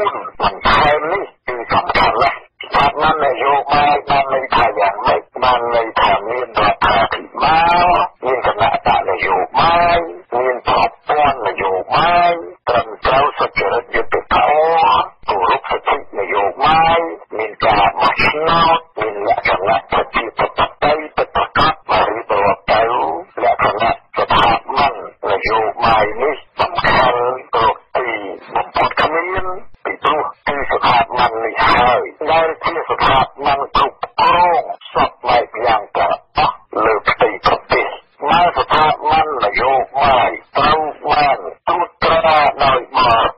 K: 4បន្ថែមនេះគឺសំខាន់ណាស់ស្ថាប័ននយោបាយបានន័យថាយ៉ាងម៉េចបានន័យថាមានរដ្ឋាភិបាលមានគណៈបកនយោបាយមានប្រព័ន្ធនយោបាយត្រឹមត្រូវសុចរិតយុត្តិធម៌គោរពសិទ្ធិនយោបាយមានការបោះឆ្នោតមានលក្ខណៈប្រជាធិបតេយ្យពិតប្រាកដមករៀបរាប់ទៅលក្ខណៈស្ថាប័ននយោបាយនេះសំខាន់គ្រប់ទីបំផុតគ្មានពីព្រោះគឺស្ថាប័ននេះហើយដែលជាស្ថាប័នគ្រប់គ្រងសពបែបយ៉ាងទាំងអស់លើផ្ទៃប្រទេសបើស្ថាប័ននយោបាយត្រូវបានត្រួតត្រាដោយប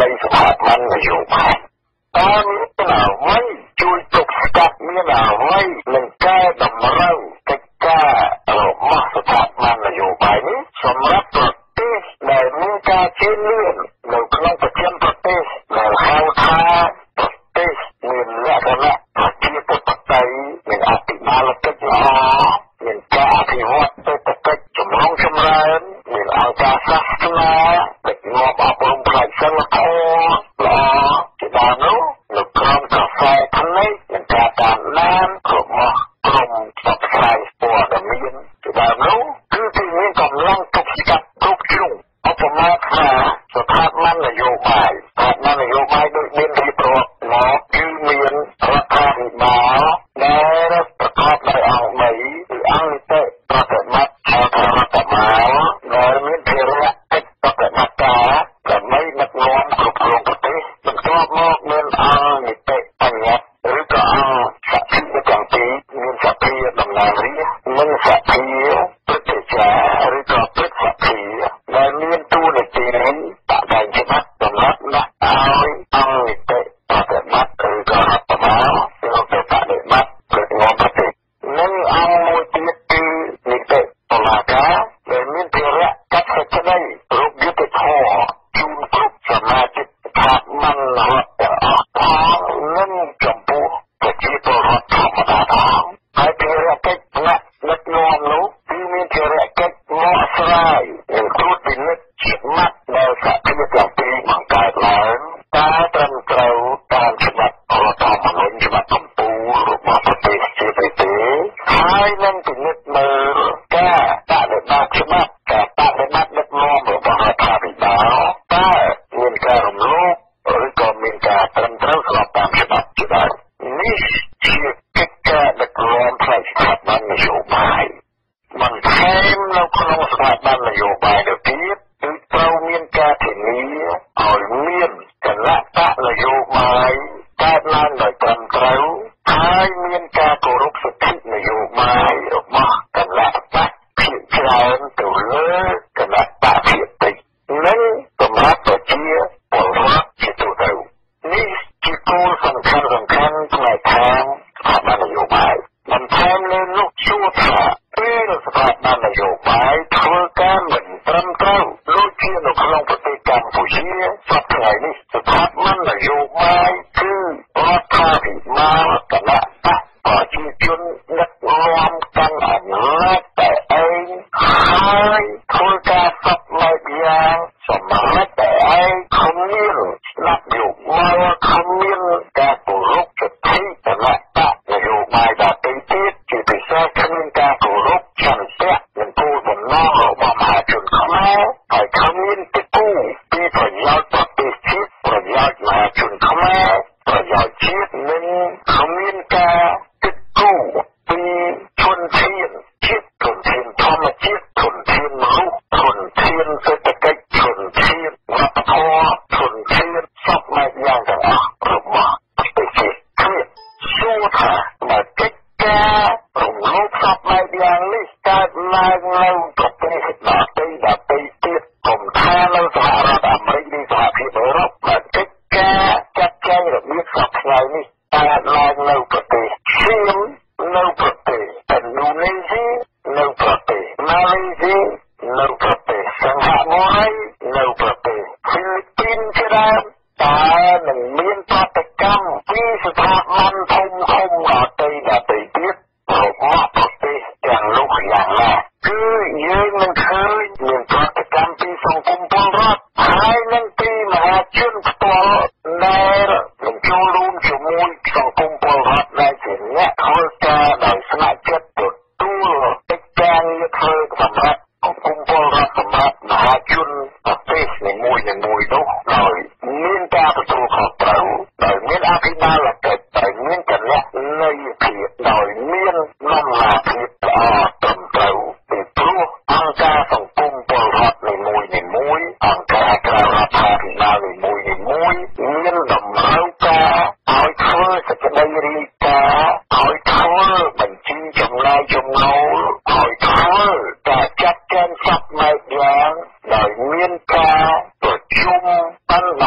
K: នៃស្ថាប័ននយោបាយតើមានអ្វីជួយទប់ស្កាត់មានអ្វីនឹងកែតម្រូវកិច្ចការរបស់ស្ថាប័ននយោបាយនេះសម្រាប់ប្រទេសដែលមានការជឿនលឿននៅក្នុងប្រទេសដែលហៅថាប្រទេសមានលក្ខណៈប្រជាធិបតេយ្យមានអភិបាលកិច្ចល្អមានការអភិវឌ្ឍសេដ្ឋកិច្ចចម្រុងចម្រើនមានអង្គការសាសនាដឹកនាំអប់រំផ្នែកសិលធម៌ល្អជាដើមនោះនៅក្រោមក្រសែភ្នែកមានការតាមដានរបស់ក្រមផ្សព្វផ្សាយព័ត៌មានជាដើមនោះគឺមានកម្លាំងទប់ស្កាត់គ្រប់ជ្រុងឧបមាថាស្ថាប័ននយោបាយដូចមានរៀបរាប់មកគឺមានរដ្ឋាភិបាលដែលប្រកបដោយអង្គ3គឺអង្គនីតិប្រតិបត្តិហៅថារដ្ឋបាលដែលមានភារកិច្ចប្រតិបត្តិការដើម្បីដឹកនាំគ្រប់គ្រងប្រទេសបន្ទាប់មកមានអង្គនីតិបញ្ញត្តិឬក៏អង្គសភាទាំងពីរមានសភាតំណាងរាស្ត្រនិងសភាព្រឹទ្ធាចារ្យឬក៏ព្រឹទ្ធសភាដែលមានតួនាទីនេះដាក់តែច្បាប់សម្រាប់ដាក់ឲ្យអង្គនីតិប្រតិបត្តិឬក៏រដ្ឋបាលចូលទៅបដិបត្តិព្រឹត្តិនាំប្រទេសនិងអង្គមួយទៀតគឺនីតិតុលាការដែលមានភារៈកាត់សេចក្តីរូបយុត្តិធម៌ជូនគ្រប់សមាជិកស្ថាប័នរដ្ឋទាំងអស់ផងនិងចំពោះប្រជាពលរដ្ឋធម្មតាផងហើយភារកិច្ចថ្នាក់ដឹកនាំនោះគឺមានភារកិច្ចមកស្រាយនិងត្រួតពិនិត្យច្បាប់ដែលសហភាពទាំងពីរបង្កើតឡើងតើត្រឹមត្រូវតាមច្បាប់រដ្ឋធម្មនុញ្ញច្បាប់កម្ពុជារបស់ប្រទេសជាប្រទេសហើយនឹងពិនិត្យមើលការបដិបត្តិច្បាប់ការបដិបត្តិដឹកនាំរបស់រដ្ឋាភិបាលតើមានការរំលោភឬក៏មានការត្រឹមត្រូវស្របតាមច្បាប់ជាដើមនេះជាកិច្ចការដឹកនាំផ្នែកស្ថាប័ននយោបាយបន្ថែមនៅក្នុងស្ថាប័ននយោបាយទៅទៀតគឺត្រូវមានការធានាឲ្យមានគណៈបកនយោបាយកើតឡើងដោយត្រឹមត្រូវហើយមានការគោរពសិទ្ធិនយោបាយរបស់គណៈបកភាគច្រើនទៅលើគណៈបកភាគតិចនិងសម្រាប់ប្រជាពលរដ្ឋជាទូទៅនេះជាគោលសំខាន់ផ្នែកខាងស្ថាប័ននយោបាយបន្ថែមលើនោះជួបថាពេលស្ថាប័ននយោបាយធ្វើការមិនត្រឹមត្រូវដូចជានៅក្នុងប្រទេសកម្ពុជាសពថ្ងៃនេះស្ថាប័ននយោបាយគឺរដ្ឋាភិបាលគណៈបកប្រជាជនដឹកនាំកាន់អំណាចតែឯងហើយធ្វើការសពបែបយ៉ាងសម្រាប់តែឯងគ្មានស្ដាប់យោបល់គ្មានការគោរពសិទ្ធិគណៈបកនយោបាយដទៃទៀតជាពិសេសគ្មានការគោរពឆន្ទៈនិងគោលបំណងរបស់មហាជនខ្មែរហើយគ្មានទីគូពីប្រយោជន៍ប្រទេសជាតិប្រយោជន៍មហាជនខ្មែរប្រយោជន៍ជាតិនិងគ្មានការទីគូពីធនធានជាតិធនធានធម្មជាតិធនធានមនុស្សធនធានសេដ្ឋកិច្ចធនធានវប្បធម៌ធនធានសពបែបយ៉ាងទាំងអស់របស់ប្រទេសជាតិគឺសួរថាបើកិច្ចការរំលោភសពបែបយ៉ាងនេះកើតឡើងនៅប្រទេសដទៃទៀតកុំថានៅសហរដ្ឋអាមេរិកឬសហភាពអឺរ៉ុបបើកិច្ចការចាត់ចែងរបៀបសពថ្ងៃនេះកើតឡើងនៅប្រទេសឈៀមនៅប្រទេសឥណ្ឌូនេស៊ីនៅប្រទេសម៉ាឡេស៊ីនៅប្រទេសសិង្ហបុរីនៅប្រទេសហ្វីលីពីនជាដើមតើនឹងមានប្រតិកម្មពីស្ថាប័នធំដទៃទៀតរបស់ប្រទេសទាំងនោះយ៉ាងណាគឺយើងនឹងឃើញមានប្រតិកម្មពីសង្គមពលរដ្ឋហើយនឹងពីមហាជនផ្ទាល់ដែលនឹងចូលរួមជាមួយសង្គមពលរដ្ឋដែលជាអ្នកធ្វើការដោយស្ម័គ្រចិត្តទទួលកិច្ចការងារធ្វើសម្រាប់សង្គមពលរដ្ឋសម្រាប់មហាជនប្រទេសនីមួយនោះដោយមានការទទួលខុសត្រូវដោយមានអភិបាលកិច្ចដោយមានគណនេយ្យភាពដោយមានដំណាភាពល្អត្រឹមត្រូវពីព្រោះអង្គការសង្គមពលរដ្ឋនីមួយអង្គការក្រៅរដ្ឋាភិបាលនីមួយមានតម្រូវការឲ្យធ្វើសេចក្តីរាយការណ៍ឲ្យធ្វើបញ្ជីចំណាយចំណូលឲ្យធ្វើការចាត់ចែងសពបែបយ៉ាងដោយមានការប្រជុំបានតម្លៃ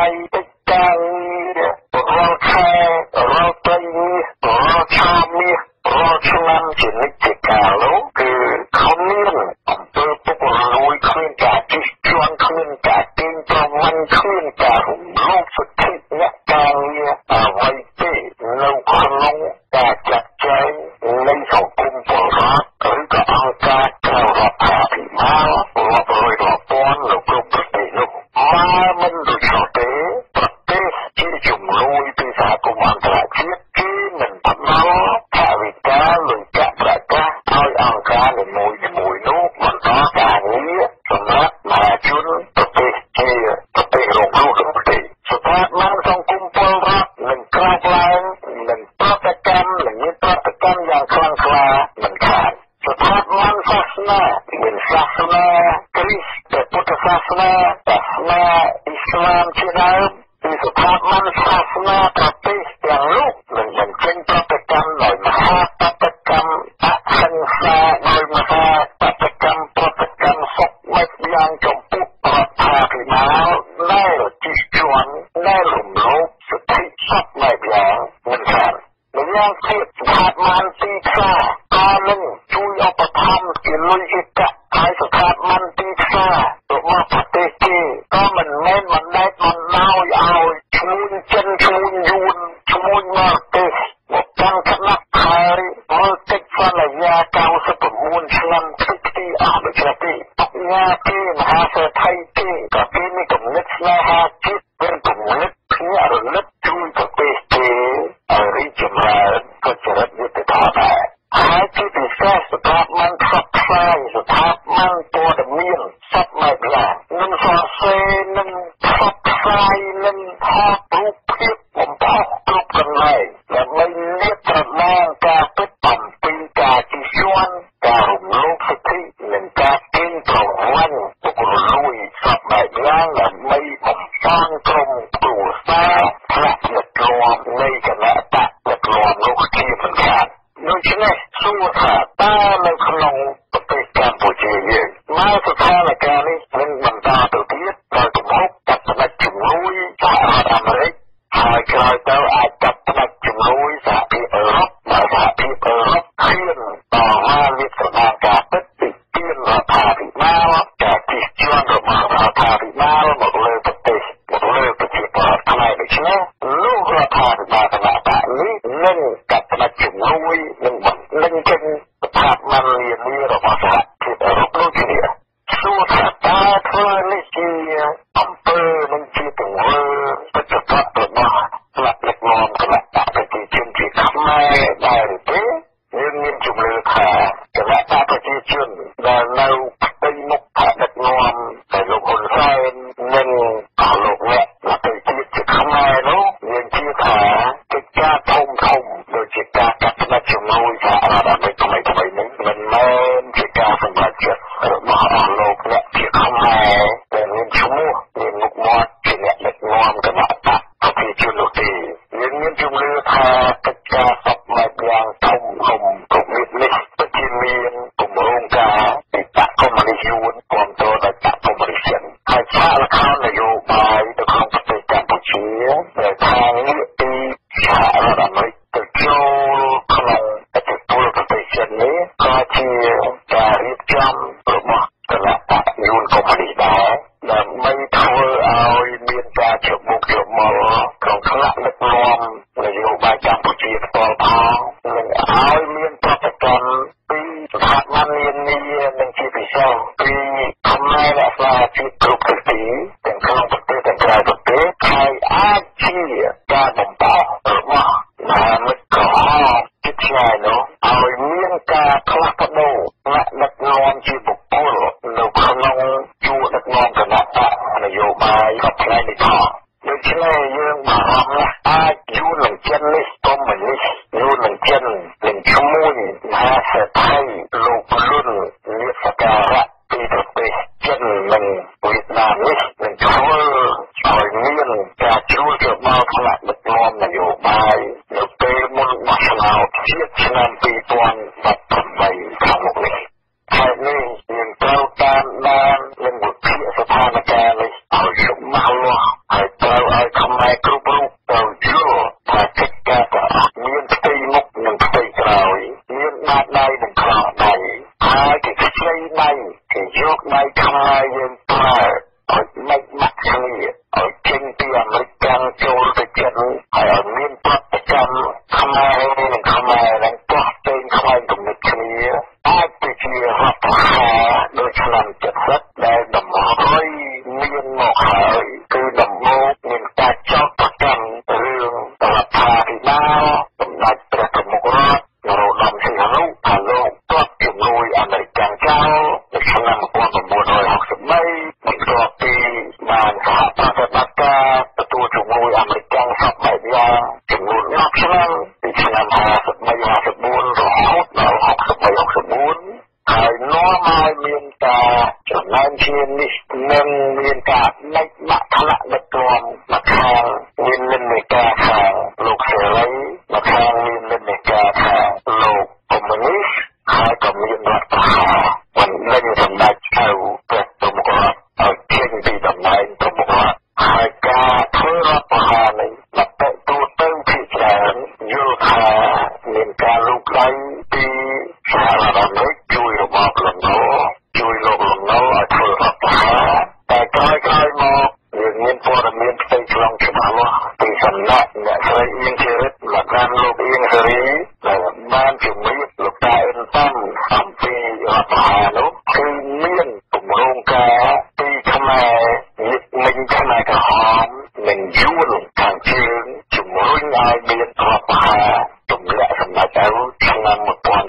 K: តិចកាយរាល់ខែរាល់ថ្ងៃរាល់ឆាមមាសរាល់ឆ្នាំជានិច្ចកាលនោះគឺគ្មានអំពើពុករលួយគ្មានការជិះជាន់គ្មានការទាញប្រវ័ញ្ចគ្មានការរំលោភសិទ្ធិអ្នកការងារអ្វីទេនៅក្នុងការចាត់ចែងនៃសង្គមពលរដ្ឋឬក៏អង្គការក្រៅរដ្ឋាភិបាលរាប់រយរាប់ពាន់នៅគ្រប់ប្រទេសនោះមកមិនដូចនោះទេប្រទេសជាជំនួយពីសហគមន៍អន្តរជាតិគឺមិនផ្ដល់ថវិកាលុយកាក់ប្រាក់កាសឲ្យអង្គការនីមួយៗនោះបន្តការងារសម្រាប់មហាជនប្រទេសជាប្រទេសរងគ្រោះក្នុងប្រទេសស្ថាប័នសង្គមពលរដ្ឋនឹងក្រាបឡើងនឹងប្រតិកម្មនឹងមានប្រតិកម្មយ៉ាងខ្លាំងក្លាមិនខានស្ថាប័នសាសនាមានសាសនាគ្រីស្ទពុទ្ធសាសនាសាសនាអ៊ីស្លាមជាដើមពីស្ថាប័នសាសនាប្រទេសទាំងនោះនឹងបញ្ចេញប្រតិកម្មដោយមហាប្រតិកម្មអហិង្សាដោយមហាប្រតិកម្មសុខមេត្តាយ៉ាងចំពោះរដ្ឋាភិបាលដែលជិះជាន់ដែលរំលោភសិទ្ធិសត្វបែបយ៉ាងមិនខានម្យ៉ាងទៀតស្ថាប័នទីផ្សារក៏នឹងជួយឧបត្ថម្ភជាលុយឯកឲ្យស្ថាប័នទីផ្សាររបស់ប្រទេសគេក៏មិនមែនបណ្ដែតបណ្ដោយឲ្យឈ្មួញចិនឈ្មួញយួនឈ្មួញមកទេសមកកាន់គណៈហើយមើលតិចសន្យា99ឆ្នាំទីអស់ដូចនេះទេបញ្ញាគេមហាសេដ្ឋីគេក៏គេមានគំនិតស្នេហាជាតិមានគំនិតភ្ញាក់រលឹកជួយប្រទេសគេឲ្យរីកចម្រើនក៏ចរិតយុត្តិធម៌ដែរហើយជាពិសេសស្ថាប័នផ្សព្វផ្សាយស្ថាប័នព័ត៌មានសត្វម៉ែក្លានឹងសរសេរនឹងផ្សព្វផ្សាយនឹងថតរូបភាពបំផុសគ្រប់កន្លែងដើម្បីលាតត្រដាងការពិតអំពីការជិះជាន់ការរំលោភសិទ្ធិនិងការទាញប្រវ័ញ្ចពុករលួយសត្វម៉ែក្លាដើម្បីបំសាងក្រុមគ្រួសារថ្នាក់ដឹកនាំនៃគណៈបកដឹកនាំនោះជាមិនខានដូច្នេះសួរថាតើនៅក្នុងប្រទេសកម្ពុជាយើងមកស្ថានភាពនេះនឹងបន្តទៅទៀតដោយគំហុកកាត់ផ្តាច់ជំនួយសហរដ្ឋអាមេរិកហើយក្រោយទៅអាចកាត់ផ្តាច់ជំនួយសហភាពអឺរ៉ុបបើសហភាពអឺរ៉ុបហ៊ានតវ៉ាលាតត្រដាងការពិតពីទានរដ្ឋាភិបាលការជិះជាន់របស់រដ្ឋាភិបាលមកលើប្រទេសមកលើប្រជាពលរដ្ឋខ្មែរដូច្នេះលោករដ្ឋាភិបាលគណៈបកនេះនឹងកាត់ផ្តាច់ជំនួយនឹងបណ្ដេញចេញស្ថាប័ននានារបស់សហភាពអឺរ៉ុបដូចគ្នាសួរថាតើធ្វើនេះជាអំពើនឹងជាទង្វើបច្ចុប្បន្នរបស់ថ្នាក់ដឹកនាំគណៈបកប្រជាជនជាខ្មែរដែរឬទេយើងមានជំនឿថាគណៈបកប្រជាជនដែលនៅផ្ទៃមុខថ្នាក់ដឹកនាំតែលោកហ៊ុនសែននិងលោកអ្នកទៅទៀតជាខ្មែរនោះយើងជឿថាកិច្ចការធំដូចជាការកាត់ផ្តាច់ជំនួយសហរដ្ឋអាមេរិកថ្មីនេះមិនមែនជាការសម្រេចចិត្តរបស់អស់លោកអ្នកជាខ្មែរដែលមានឈ្មោះមានមុខមាត់ជាអ្នកដឹកនាំគណៈបកប្រជាជននោះទេយើងមានជំនឿថាកិច្ចការសពបែបយ៉ាងធំគ្រប់នេះពិតជាមានគម្រោងការពីបកកុម្មុយនីសយួនគ្រប់គ្រងដោយបកកុម្មុយនីសចិនហើយឆាកល្ខោននយោបាយនៅក្នុងប្រទេសកម្ពុជាដែលខាងនេះពីសហរដ្ឋអាមេរិកទៅចូលក្នុងឥទ្ធិពលប្រទេសចិននេះក៏ជាការរៀបចំរបស់គណៈបកយួនកុម្មុយនីសដែរដើម្បីធ្វើឲ្យមានការច្របូកច្របល់ក្នុងថ្នាក់ដឹកនាំនយោបាយកម្ពុជាផ្ទាល់ផងនិងឲ្យមានប្រតិកម្មពីស្ថាប័ននានានិងជាពិសេសពីខ្មែររក្សាជាតិគ្រប់ទិសទីទាំងក្នុងប្រទេសទាំងក្រៅប្រទេសហើយអាចជាការបំផុសរបស់មហាមិត្តក្រហមជិតឆ្ងាយនោះឲ្យមានការផ្លាស់ប្ដូរថ្នាក់ដឹកនាំជាបុគ្គលនៅក្នុងជួរដឹកនាំគណៈបកនយោបាយក៏ផ្លែនេះផងដូច្នេះយើងបារម្ភណាស់អាចយួននឹងចិននេះកុំមិននេះយួននឹងចិននឹងឈ្មួញមហាសេដ្ឋីលោកលុនលាសការៈពីប្រទេសចិននិងវៀតណាមនេះនឹងធ្វើឲ្យមានការជួលច្របល់ថ្នាក់ដឹកនាំនយោបាយនៅពេលមុនបោះឆ្នោតជាតិឆ្នាំ2018ខាងមុខនេះហើយនេះយើងត្រូវតាមដាននិងវិភាគស្ថានភាពនេះឲ្យច្បាស់លាស់ហើយត្រូវឲ្យខ្មែរគ្រប់រូបត្រូវយល់ថាកិច្ចការទាំងអស់មានផ្ទៃមុខនិងផ្ទៃក្រោយមានបាតដៃនិងខ្លោដៃហើយគេខ្ចីដៃគេយកដៃខ្មែរយើងប្រើឲ្យមិនបាក់គ្នាឲ្យចេញពីអាមេរិកចូលទៅចិនហើយឲ្យមានប្រតិកម្មខ្មែរនិងខ្មែរនឹងទាស់ទែងខ្វែងគំនិតគ្នាអាចទៅជារដ្ឋប្រហារដូចឆ្នាំ70ដែលដំហើយមានមកហើយគឺដំបូងមានការចោទប្រកាន់រឿងរដ្ឋាភិបាលសម្ដេចព្រះប្រមុខរដ្ឋនរោត្តមសីហនុថាលោកគាត់ជំនួយអាមេរិកចោលនៅឆ្នាំ1963បន្ទាប់ពីបានសហប្រតិបត្តិការទទួលជំនួយអាមេរិកសពបែបយ៉ាងចំនួន10ឆ្នាំពីឆ្នាំ53-54រហូតដល់63-64ហើយនាំឲ្យមានការចំណែនឈាមនេះនិងមានការដេកបាក់ថ្នាក់ដឹកនាំមកខាងមាននិន្នាការខាងលោកសេរីមកខាងមាននិន្នាការខាងលោកកុម្មុយនីសហើយក៏មានរដ្ឋប្រហារមិនដឹងសម្ដេចហៅព្រះប្រមុខរដ្ឋឲ្យចេញពីតំណែងប្រមុខរដ្ឋហើយការធ្វើរដ្ឋប្រហារនេះមកទៅទៅភាគច្រើនយល់ថាមានការលូកដៃពីសហរដ្ឋអាមេរិកជួយរបបលន់នល់ជួយលោកលន់នល់ឲ្យធ្វើរដ្ឋប្រហារតែក្រោយមកយើងមានព័ត៌មានផ្ទៃក្នុងច្បាស់លាស់ពីសំណាក់អ្នកស្រីអៀងធីរិតមកតាមលោកអៀងសេរីដែលបានជំរាបលោកតាអ៊ិនតាំអំពីរដ្ឋប្រហារនោះគឺមានគម្រោងការពីខ្មែរញាតិមិញខ្មែរក្រហមនិងយួនខាងជើងជំរុញឲ្យមានរដ្ឋប្រហារទម្លាក់សម្ដេចទៅឆ្នាំ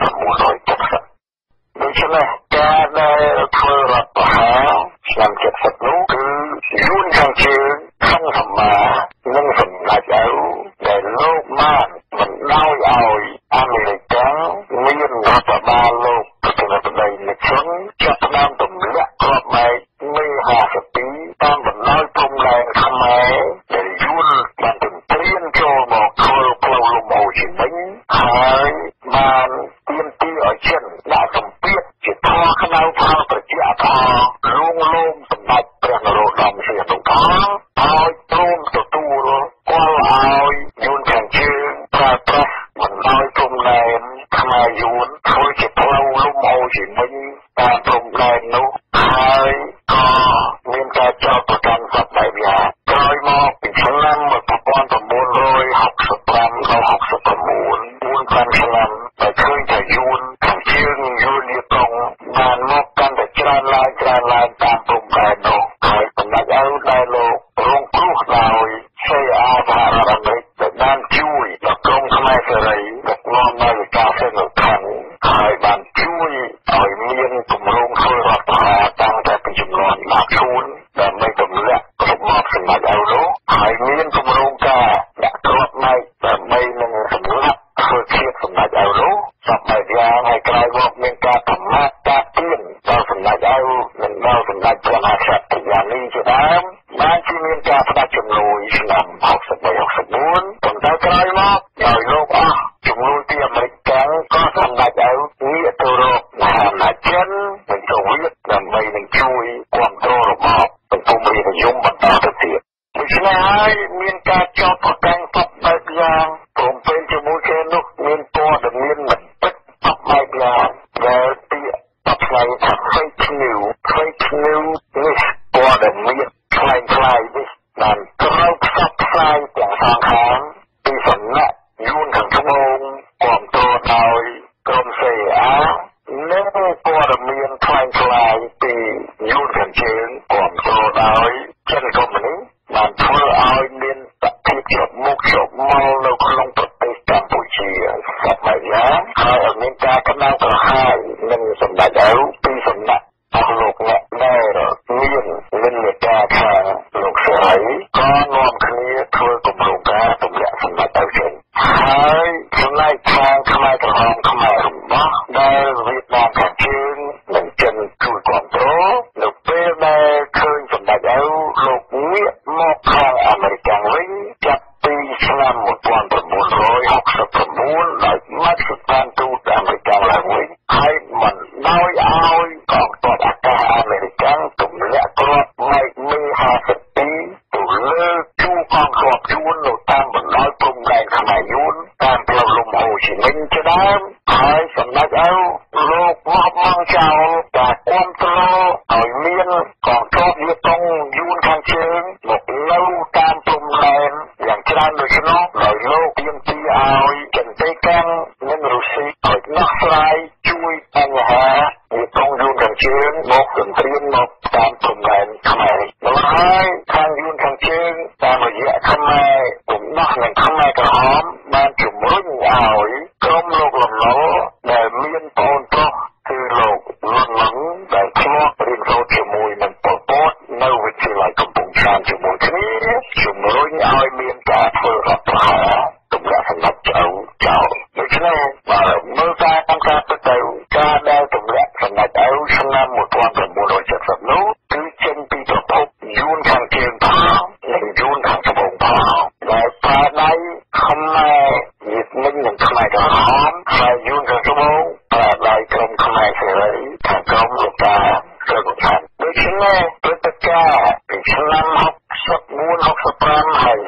K: 1970ដូច្នេះការដែលធ្វើរដ្ឋប្រហារឆ្នាំ70នោះគឺយួនខាងជើងខំសម្មានិងសម្ដេចទៅដែលលោកបានបណ្ដោយឲ្យអាមេរិកមានរដ្ឋបាលលោកប្រធានាធិបតីនិកសុនចាប់ផ្ដើមទម្លាក់គ្រាប់បែកមេ52តាមបណ្ដោយព្រំដែនខ្មែរដែលយួនបានទន្ទ្រានចូលមកធ្វើផ្លូវលំអូជីមិញហើយបានទាមទារឲ្យចិនដាក់សម្ពាធជាធរក្តៅផលប្រជាផលលួងលោមសម្ដេចព្រះនរោត្តមសីហនុផងឲ្យព្រមទទួលគាល់ឲ្យយួនខាងជើងប្រើប្រាស់បណ្ដោយព្រំដែនខ្មែរយួនធ្វើជាផ្លូវលំអូជីមិញតាមព្រំដែននោះហើយក៏មានការចោទប្រកាន់សពបែបយ៉ាងក្រោយមកពីឆ្នាំ1965ដល់69 4-5ឆ្នាំតែឃើញថាយួនខាងជើងយួនលាតុងបានមកកាន់តែច្រើនឡើងតាមព្រំដែននោះហើយសម្ដេចឪដែលលោករងគ្រោះដោយ CIA សហរដ្ឋអាមេរិកដែលបានជួយដល់ក្រុមខ្មែរសេរីដឹកនាំនៅការសេនខាងហើយបានជួយឲ្យមានគម្រោងធ្វើរដ្ឋប្រហារតាំងតែពីចំនួន10ឈូនដើម្បីទម្លាក់របបសម្ដេចឪនោះហើយមានគម្រោងការដាក់គ្រាប់បែកដើម្បីនឹងសម្លាប់ធ្វើឃាតសម្ដេចឪនោះសពបែបយ៉ាងហើយក្រោយមកមានការប្រមាថការទានដល់សម្ដេចឪនិងដល់សម្ដេចព្រះមហាក្សត្រយ៉ាងនេះជាដើមបានជាមានការផ្ដាច់ជំនួយឆ្នាំ63-64ប៉ុន្តែក្រោយមកដោយលោកអស់ជំនួយពីអាមេរិកក៏សម្ដេចឪងាកទៅរកមហាអំណាចចិននិងសូវៀតដើម្បីនឹងជួយគ្រប់គ្រងរបបសង្គមរាស្ត្រនិយមបន្តទៅទៀតដូច្នេះហើយមានការចោទប្រកាន់សពបែបយ៉ាងព្រមព្រៀងជាមួយគ្នានោះមានព័ត៌មានមិនពិតសពបែបយ៉ាងដែលពាក្យបកស្រាយថា fake news នេះព័ត៌មានខ្លាំងនេះបានត្រូវផ្សព្វផ្សាយទាំងសងខាងពីសំណាក់យួនខាងត្បូងគ្រប់គ្រងដោយក្រុម CIA និងព័ត៌មានខ្លាំងពីយួនខាងជើងគ្រប់គ្រងដោយចិនកុម្មុយនីសបានធ្វើឲ្យមានសភាពជាប់មុខជាប់មកនៅក្នុងប្រទេសកម្ពុជាសពបែបយ៉ាងហើយមានការក្តៅក្រហាយនិងសម្ដេចឪពីសំណាក់អស់លោកអ្នកដែលមាននិន្នាការខាងលោកសេរីក៏នាំគ្នាធ្វើគម្រោងការទម្លាក់សម្ដេចឪចេញហើយចំណែកខាងខ្មែរក្រហមខ្មែររបស់ដែលវៀតណាមខាងជើងនិងចិនជួយគ្រប់គ្រងនៅពេលដែលឃើញសម្ដេចឪលោកងាកមកខាងអាមេរិកវិញចាប់ពីឆ្នាំ1969ដោយមកស្ថានទូតអាមេរិកឡើងវិញហើយមិនដោយឲ្យកងទ័ពអាកាសអាមេរិកទម្លាក់គ្រាប់បែកមេ52ទៅលើជួរកងធ្លាប់យួននៅតាមបណ្ដោយព្រំដែនខ្មែរយួនតាមផ្លូវលំហូរជាមិញជាដើមហើយសម្ដេចឪលោកមកមកចោលការគាំទ្រឲ្យមានកងទ័ពយួនយួនខាងជើងមកនៅតាមព្រំដែនយ៉ាងច្រើនដូច្នោះដោយលោកទាមទារឲ្យចិនទេកាំងនិងរុស្ស៊ីឲ្យដោះស្រាយជួយបញ្ហាយួនខាងជើងមកសង្គ្រាមមកតាមព្រំដែនខ្មែរមកហើយខាងយួនខាងជើងតាមរយៈខ្មែរបំណោះនិងខ្មែរក្រហមបានជំរុញឲ្យក្រុមលោកលំណូដែលមានប្អូនប្រុសគឺលោកលន់ឡឹងដែលធ្លាប់រៀនសូត្រជាមួយនឹងប៉ុលពតនៅវិទ្យាល័យកំពង់ចាមជាមួយគ្នាជំរុញឲ្យមានការធ្វើរដ្ឋប្រហារទម្លាក់សម្ដេចឪចោលដូច្នេះបើមើលការតាមការពិតទៅការដែលទម្លាក់សម្ដេចឪឆ្នាំ1970នោះគឺចេញពីប្រភពយួនខាងជើងផងនិងយួនខាងត្បូងផងដែលប្រើដៃខ្មែរញាតិមិញនិងខ្មែរក្រហមហើយយួនខាងត្បូងប្រើដៃក្រុមខ្មែរសេរីខាងក្រុមលោកតាស្រុកខាងដូច្នេះព្រឹត្តិការណ៍ពីឆ្នាំ64 65ហើយ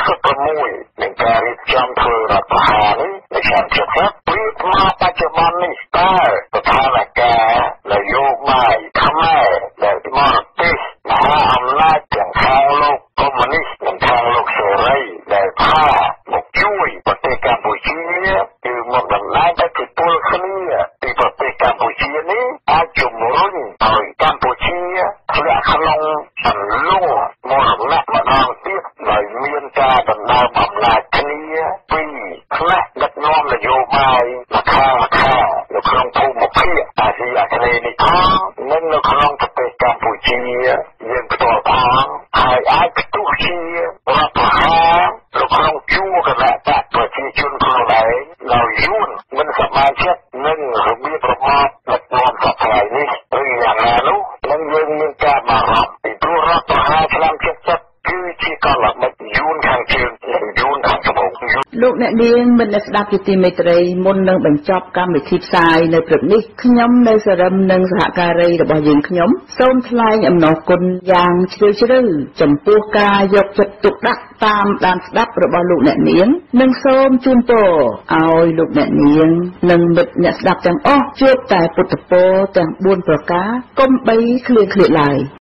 K: 66នៃការរៀបចំធ្វើរដ្ឋប្រហារនេះនៅឆ្នាំ70ព្រៀបមកបច្ចុប្បន្ននេះតើស្ថានភាពនយោបាយខ្មែរដែលបរទេសមហាអំណាចទាំងខាងលោកកុម្មុយនីសនិងខាងលោកសេរីដែលផាមកជួយប្រទេសកម្ពុជាគឺមកដំណើរទៅពីពលគ្នាពីប្រទេសកម្ពុជានេះអាចជំរុញឲ្យកម្ពុជាធ្លាក់ក្នុងសន្លងមរណៈម្ដងទៀតដោយមានការដណ្ដើមអំណាចគ្នាពីផ្នែកដឹកនាំនយោបាយម្ខាងនៅក្នុងភូមិភាគអាស៊ីអាគ្នេយ៍នេះផងនិងនៅក្នុងប្រទេសកម្ពុជាយើងផ្ទាល់ផងហើយអាចផ្ទុះជារដ្ឋប្រហារនៅក្នុងជួរគណៈបកប្រជាជនខ្លួនឯងដោយយួនមិនសប្បាយចិត្តនឹងរបៀបរបបដឹកនាំសព្វថ្ងៃនេះឬយ៉ាងណានោះនឹងយើងមានការបារម្ភពីព្រោះរដ្ឋប្រហារឆ្នាំ70គឺជាកលល្បិចយួនខាងជើងនិងយួនខាងត្បូង
A: លោកអ្នកនាងមិនស្ដាប់ជាទីមេត្រីមុននឹងបញ្ចប់កម្មវិធីផ្សាយនៅព្រឹកនេះខ្ញុំនៅសរិមនិងសហការីរបស់យើងខ្ញុំសូមថ្លែងអំណរគុណយ៉ាងជ្រាលជ្រៅចំពោះការយកចិត្តទុកដាក់តាមដានស្ដាប់របស់លោកអ្នកនាងនិងសូមជូនពរឲ្យលោកអ្នកនាងនិងមិត្តអ្នកស្ដាប់ទាំងអស់ជួបតែពុទ្ធពរទាំង4ប្រការកុំបីឃ្លៀងឃ្លាតឡើយ